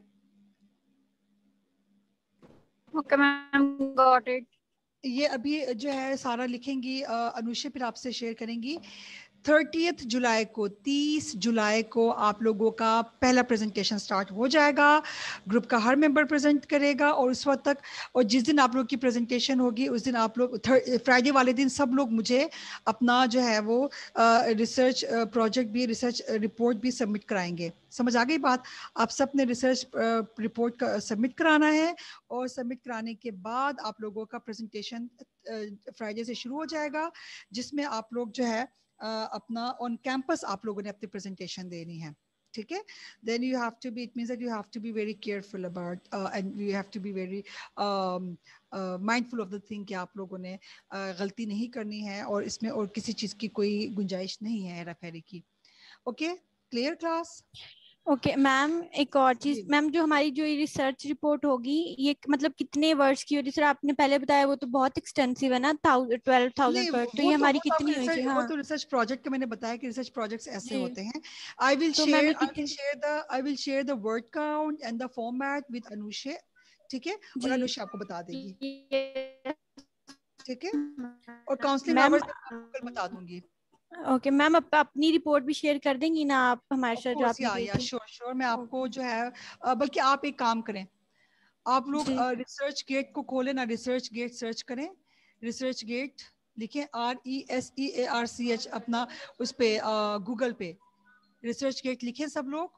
Okay ma'am, got it. ये अभी जो है सारा लिखेंगी अनुषा, फिर आपसे शेयर करेंगी. थर्टियथ जुलाई को, तीस जुलाई को आप लोगों का पहला प्रेजेंटेशन स्टार्ट हो जाएगा। ग्रुप का हर मेंबर प्रेजेंट करेगा और उस वक्त तक, और जिस दिन आप लोग की प्रेजेंटेशन होगी उस दिन आप लोग, फ्राइडे वाले दिन सब लोग मुझे अपना जो है वो रिसर्च प्रोजेक्ट भी, रिसर्च रिपोर्ट भी सबमिट कराएंगे। समझ आ गई बात? आप सब ने रिसर्च रिपोर्ट का सबमिट कराना है और सबमिट कराने के बाद आप लोगों का प्रेजेंटेशन फ्राइडे से शुरू हो जाएगा, जिसमें आप लोग जो है Uh, अपना ऑन कैंपस आप लोगों ने अपनी प्रेजेंटेशन देनी है, ठीक है? Then you have to be, it means that you have to be very careful about and you have to be very mindful of the thing कि आप लोगों ने uh, गलती नहीं करनी है और इसमें और किसी चीज़ की कोई गुंजाइश नहीं है हेरा फेरी की। Okay, clear class? Okay ma'am, एक और चीज मैम, जो हमारी जो ये रिसर्च रिपोर्ट होगी ये मतलब कितने वर्ड्स की होगी? सर आपने पहले बताया वो तो बहुत एक्सटेंसिव है ना, ट्वेल्व थाउजेंड वर्ड, तो ये हमारी तो कितनी होगी? हाँ, वो तो रिसर्च प्रोजेक्ट का मैंने बताया कि रिसर्च प्रोजेक्ट्स ऐसे होते हैं। आई विल तो शेयर मैम ये आई विल कितनी? Share the I will share the word count and the format with Anusha, ठीक है? और अनुषे आपको बता देगी, ठीक है? और काउंसलिंग मैम आवर्स कल बता दूंगी। ओके मैम, आप अपनी रिपोर्ट भी शेयर कर देंगी ना आप हमारे साथ जो आपने दी थी? श्योर श्योर, मैं आपको जो है, अ, बल्कि आप एक काम करें, आप लोग रिसर्च गेट को खोलें ना, रिसर्च गेट सर्च करें, रिसर्च गेट लिखें, R E S E A R C H, अपना उस पे गूगल पे रिसर्च गेट लिखें। सब लोग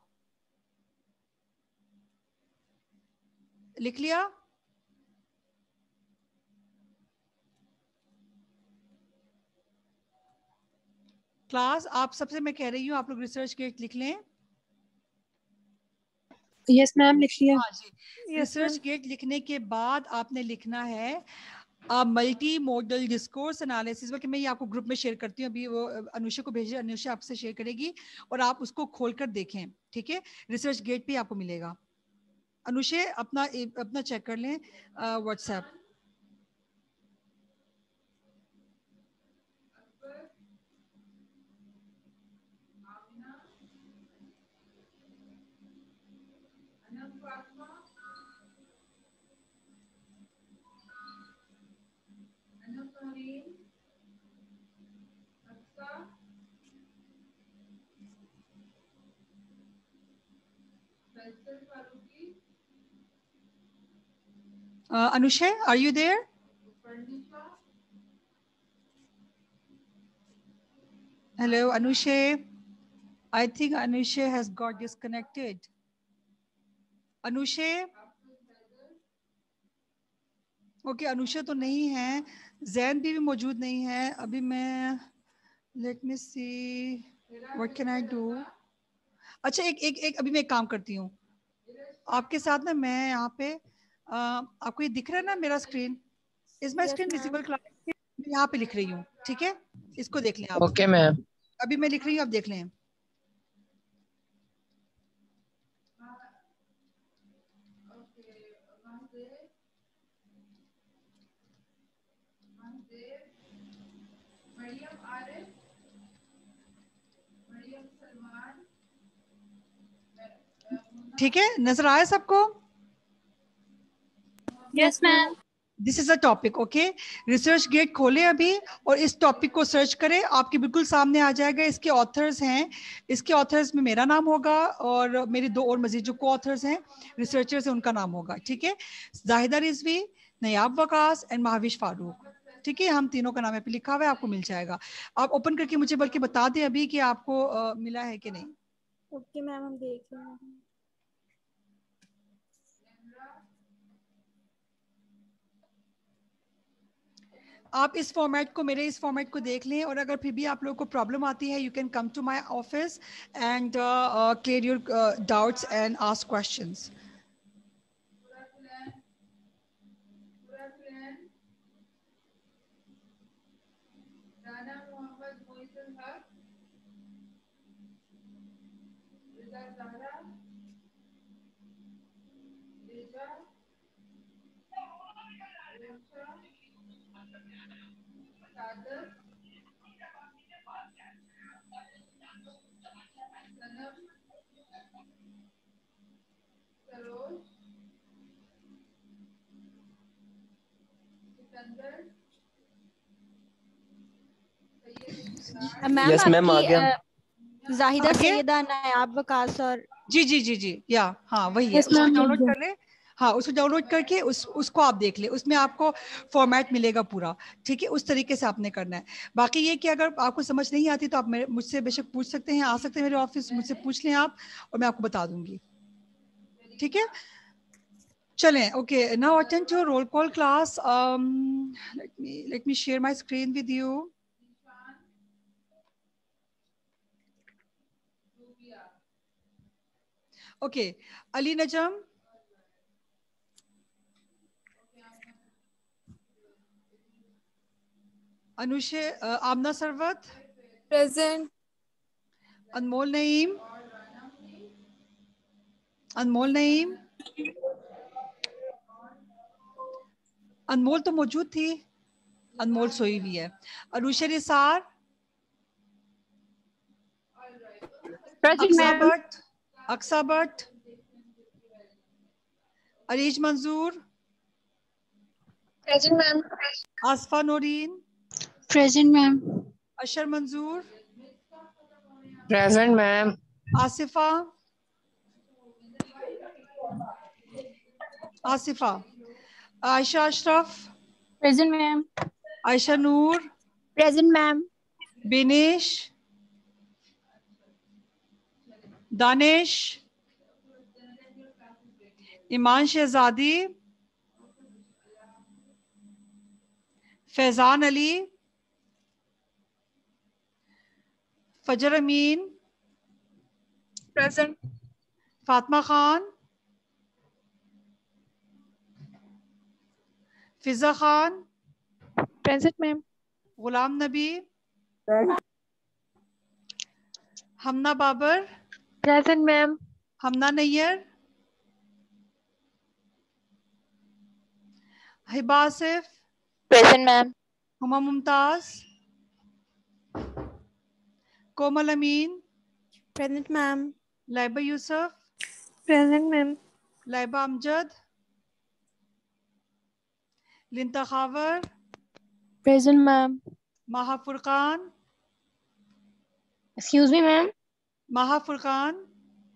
लिख लिया? क्लास आप सबसे मैं कह रही हूँ आप लोग रिसर्च गेट लिख लें। यस मैम, लिख लिया। हाँ जी, रिसर्च गेट लिखने के बाद आपने लिखना है मल्टी मॉडल डिस्कोर्स एनालिसिस, बल्कि मैं ये आपको ग्रुप में शेयर करती हूँ, अभी वो अनुषा को भेजे, अनुषा आपसे शेयर करेगी और आप उसको खोलकर देखें, ठीक है? रिसर्च गेट पे आपको मिलेगा। अनुषा अपना अपना चेक कर लें WhatsApp. Uh, Anusha, are you there? Hello, Anusha. I think Anusha has got disconnected. Anusha? Okay, Anusha तो नहीं है, जैन भी, भी मौजूद नहीं है अभी। मैं let me see what can I do. अच्छा एक एक एक अभी मैं एक काम करती हूँ आपके साथ ना, मैं यहाँ पे आ, आपको ये दिख रहा है ना मेरा screen? Is my screen visible class? मैं यहाँ पे लिख रही हूँ, ठीक है? इसको देख लें आप। Okay ma'am. अभी मैं लिख रही हूँ, आप देख लें। ठीक है, नजर आया सबको? Yes ma'am. This is a topic, okay? Research gate खोलें अभी और इस टॉपिक को सर्च करें, आपके बिल्कुल सामने आ जाएगा। इसके ऑथर्स हैं, इसके ऑथर्स में मेरा नाम होगा और मेरे दो और मजीद जो को ऑथर्स हैं, रिसर्चर्स हैं, उनका नाम होगा, ठीक है? जाहिदा रिजवी, नयाब वकास एंड महाविश फारूक, ठीक है? हम तीनों का नाम यहाँ पे लिखा हुआ है, आपको मिल जाएगा। आप ओपन करके मुझे बल्कि बता दें अभी कि आपको uh, मिला है कि नहीं। ओके मैम, हम देख रहे हैं। आप इस फॉर्मेट को, मेरे इस फॉर्मेट को देख लें और अगर फिर भी आप लोगों को प्रॉब्लम आती है, you can come to my office and clear your doubts and ask questions. Ma'am yes ma'am آ گیا. زاہدہ سیدہ نایاب وقاص اور جی جی جی جی یا ہاں وہی ہے, اس کو ڈاؤن لوڈ کر لیں. ہاں اس کو ڈاؤن لوڈ کر کے اس اس کو آپ دیکھ لیں, اس میں آپ کو فارمیٹ ملے گا پورا, ٹھیک ہے, اس طریقے سے آپ نے کرنا ہے. باقی یہ کہ اگر آپ کو سمجھ نہیں آتی تو آپ مجھ سے بے شک پوچھ سکتے ہیں, آ سکتے ہیں میرے آفس, مجھ سے پوچھ لیں آپ اور میں آپ کو بتا دوں گی, ٹھیک ہے. چلیں, okay, now attend to roll call class. Let me let me share my screen with you. Okay, Ali Najam, Anush, Amna Sarwat, present, Anmol نعیم, انمول نعیم, انمول تو موجود تھی, انمول سوئی ہوئی ہے. Anusha Nisar, Aqsa Butt, Aqsa Butt, Areej Manzoor, present ma'am. Asifa Noreen, Present ma'am. Ashar Manzoor, present ma'am. Asifa, Asifa, Ayesha Ashraf, present ma'am, Ayesha Noor, present ma'am, Benish, Danish, Iman Shahzadi, فیضان علی, فجر امین, present, فاطمہ خان, فضا Khan, present ma'am, Ghulam Nabi, Humna Babar, present ma'am, Humna Nayyar, Hiba Asif, present ma'am, ہما ممتاز, کومل امین, present ma'am, لائبہ یوسف, present ma'am, لائبہ امجد, لنتا خاور, present ma'am, ماہا فرقان, excuse me ma'am, ماہا فرقان,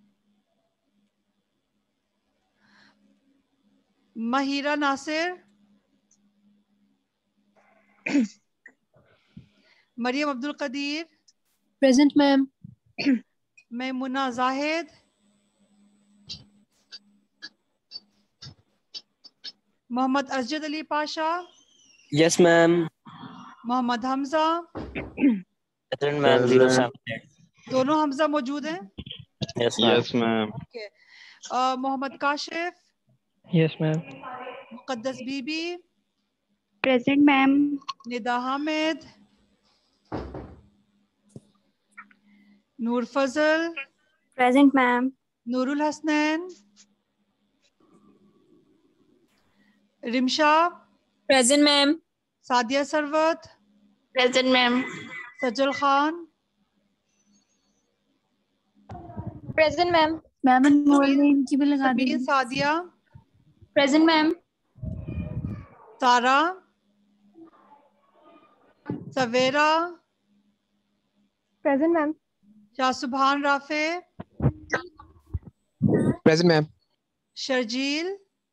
Mahira Nasir, Maryam Abdul Qadeer, present ma'am, Maimoona Zahid, Muhammad Asjad Ali Pasha, yes ma'am. Muhammad Hamza, present ma'am. Zero seven. دونوں حمزہ موجود ہیں. Yes ma'am. Okay, Muhammad Kashif, yes ma'am. Muqaddas Bibi بی, Present ma'am. Nida Hamid, Noor Fazal, present ma'am, نور Alhasnain, Rimsha, present ma'am, Sadia ثروت, present ma'am, سجل Khan, present ma'am, ma'am انمول نے ان کی بھی لگا دی. سبین Sadia, present ma'am, سارا, سویرا, present ma'am, Shah Subhan Rafay, present ma'am. Sharjeel,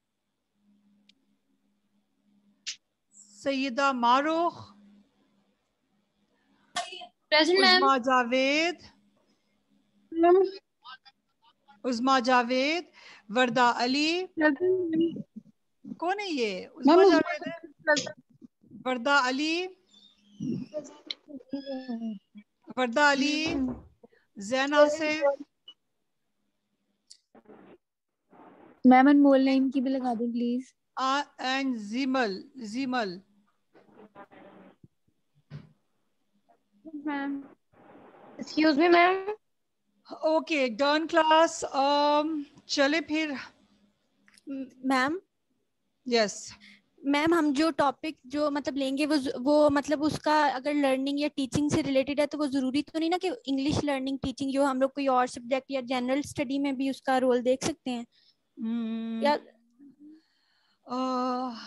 Syeda Maarukh, present ma'am, Uzma Javed, Uzma Javed, Warda Ali, کون ہے یہ؟ عظمیٰ جاوید ہے, وردہ علی, وردہ علی, زین آصف, ma'am انمول نے ان کی بھی لگا دیں please. And Zemal, Zemal. ma'am, excuse me ma'am, okay done class. چلے پھر. میم یس میم ہم جو ٹاپک جو مطلب لیں گے وہ وہ مطلب اس کا اگر لرننگ یا ٹیچنگ سے ریلیٹڈ ہے تو وہ ضروری تو نہیں نا کہ انگلش لرننگ ٹیچنگ جو ہم لوگ کوئی اور سبجیکٹ یا جنرل اسٹڈی میں بھی اس کا رول دیکھ سکتے ہیں یا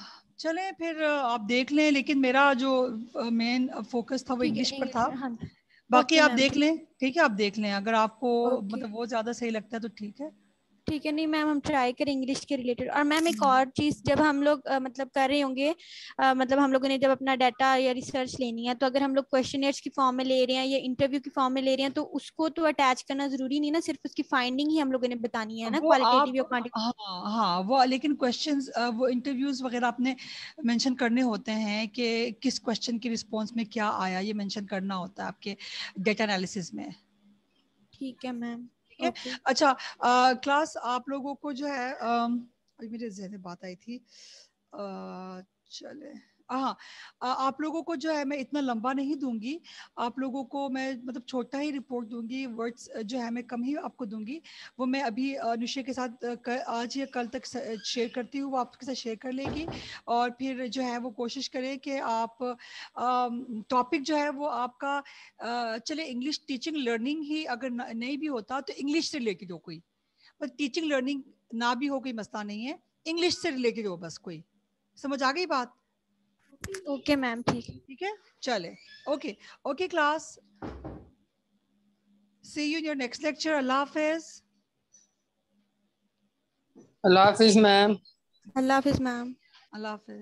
چلیں پھر آپ دیکھ لیں, لیکن میرا جو مین فوکس تھا وہ انگلش پر تھا. बाकी Okay, आप ma'am. देख लें, ठीक है, आप देख लें, अगर आपको Okay. मतलब वो ज्यादा सही लगता है तो ठीक है. ठीक है. नहीं मैम, हम ट्राई करें इंग्लिश के रिलेटेड. और मैम एक और चीज़, जब हम लोग अ, मतलब कर रहे होंगे, अ, मतलब हम लोगों ने जब अपना डाटा या रिसर्च लेनी है, तो अगर हम लोग क्वेश्चनर्स की फॉर्म में ले रहे हैं या इंटरव्यू की फॉर्म में ले रहे हैं, तो उसको तो अटैच करना जरूरी नहीं ना, सिर्फ उसकी फाइंडिंग ही हम लोगों ने बतानी है ना, वो क्वालिटेटिव या आप, क्वांटिटेटिव. हाँ हाँ, वो लेकिन क्वेश्चंस वो इंटरव्यूज वगैरह आपने मेंशन करने होते हैं कि किस क्वेश्चन की रिस्पांस में क्या आया, ये मेंशन करना होता है आपके डेटा एनालिसिस में. ठीक है मैम. ठीक है. ओके. अच्छा क्लास, आप लोगों को जो है, अम, अभी मेरे ज़हन में बात आई थी, अ, चले हाँ, आ- आप लोगों को जो है मैं इतना लंबा नहीं दूंगी, आप लोगों को मैं मतलब छोटा ही रिपोर्ट दूंगी, वर्ड्स जो है मैं कम ही आपको दूंगी. वो मैं अभी अनुषा के साथ अ, क- आज या कल तक शेयर करती हूँ, वो आपके साथ शेयर कर लेगी. और फिर जो है वो कोशिश करें कि आप टॉपिक जो है वो आपका अ, चले इंग्लिश टीचिंग लर्निंग ही अगर न- नहीं भी होता तो इंग्लिश से रिलेटेड हो कोई, पर टीचिंग लर्निंग ना भी हो कोई मसला नहीं है, इंग्लिश से रिलेटेड हो बस कोई. समझ आ गई बात? Okay ma'am. ठीक है. ठीक है, चले. Okay okay class, see you in your next lecture. अल्लाह हाफिज. अल्लाह हाफिज मैम. अल्लाह हाफिज मैम. अल्लाह हाफिज.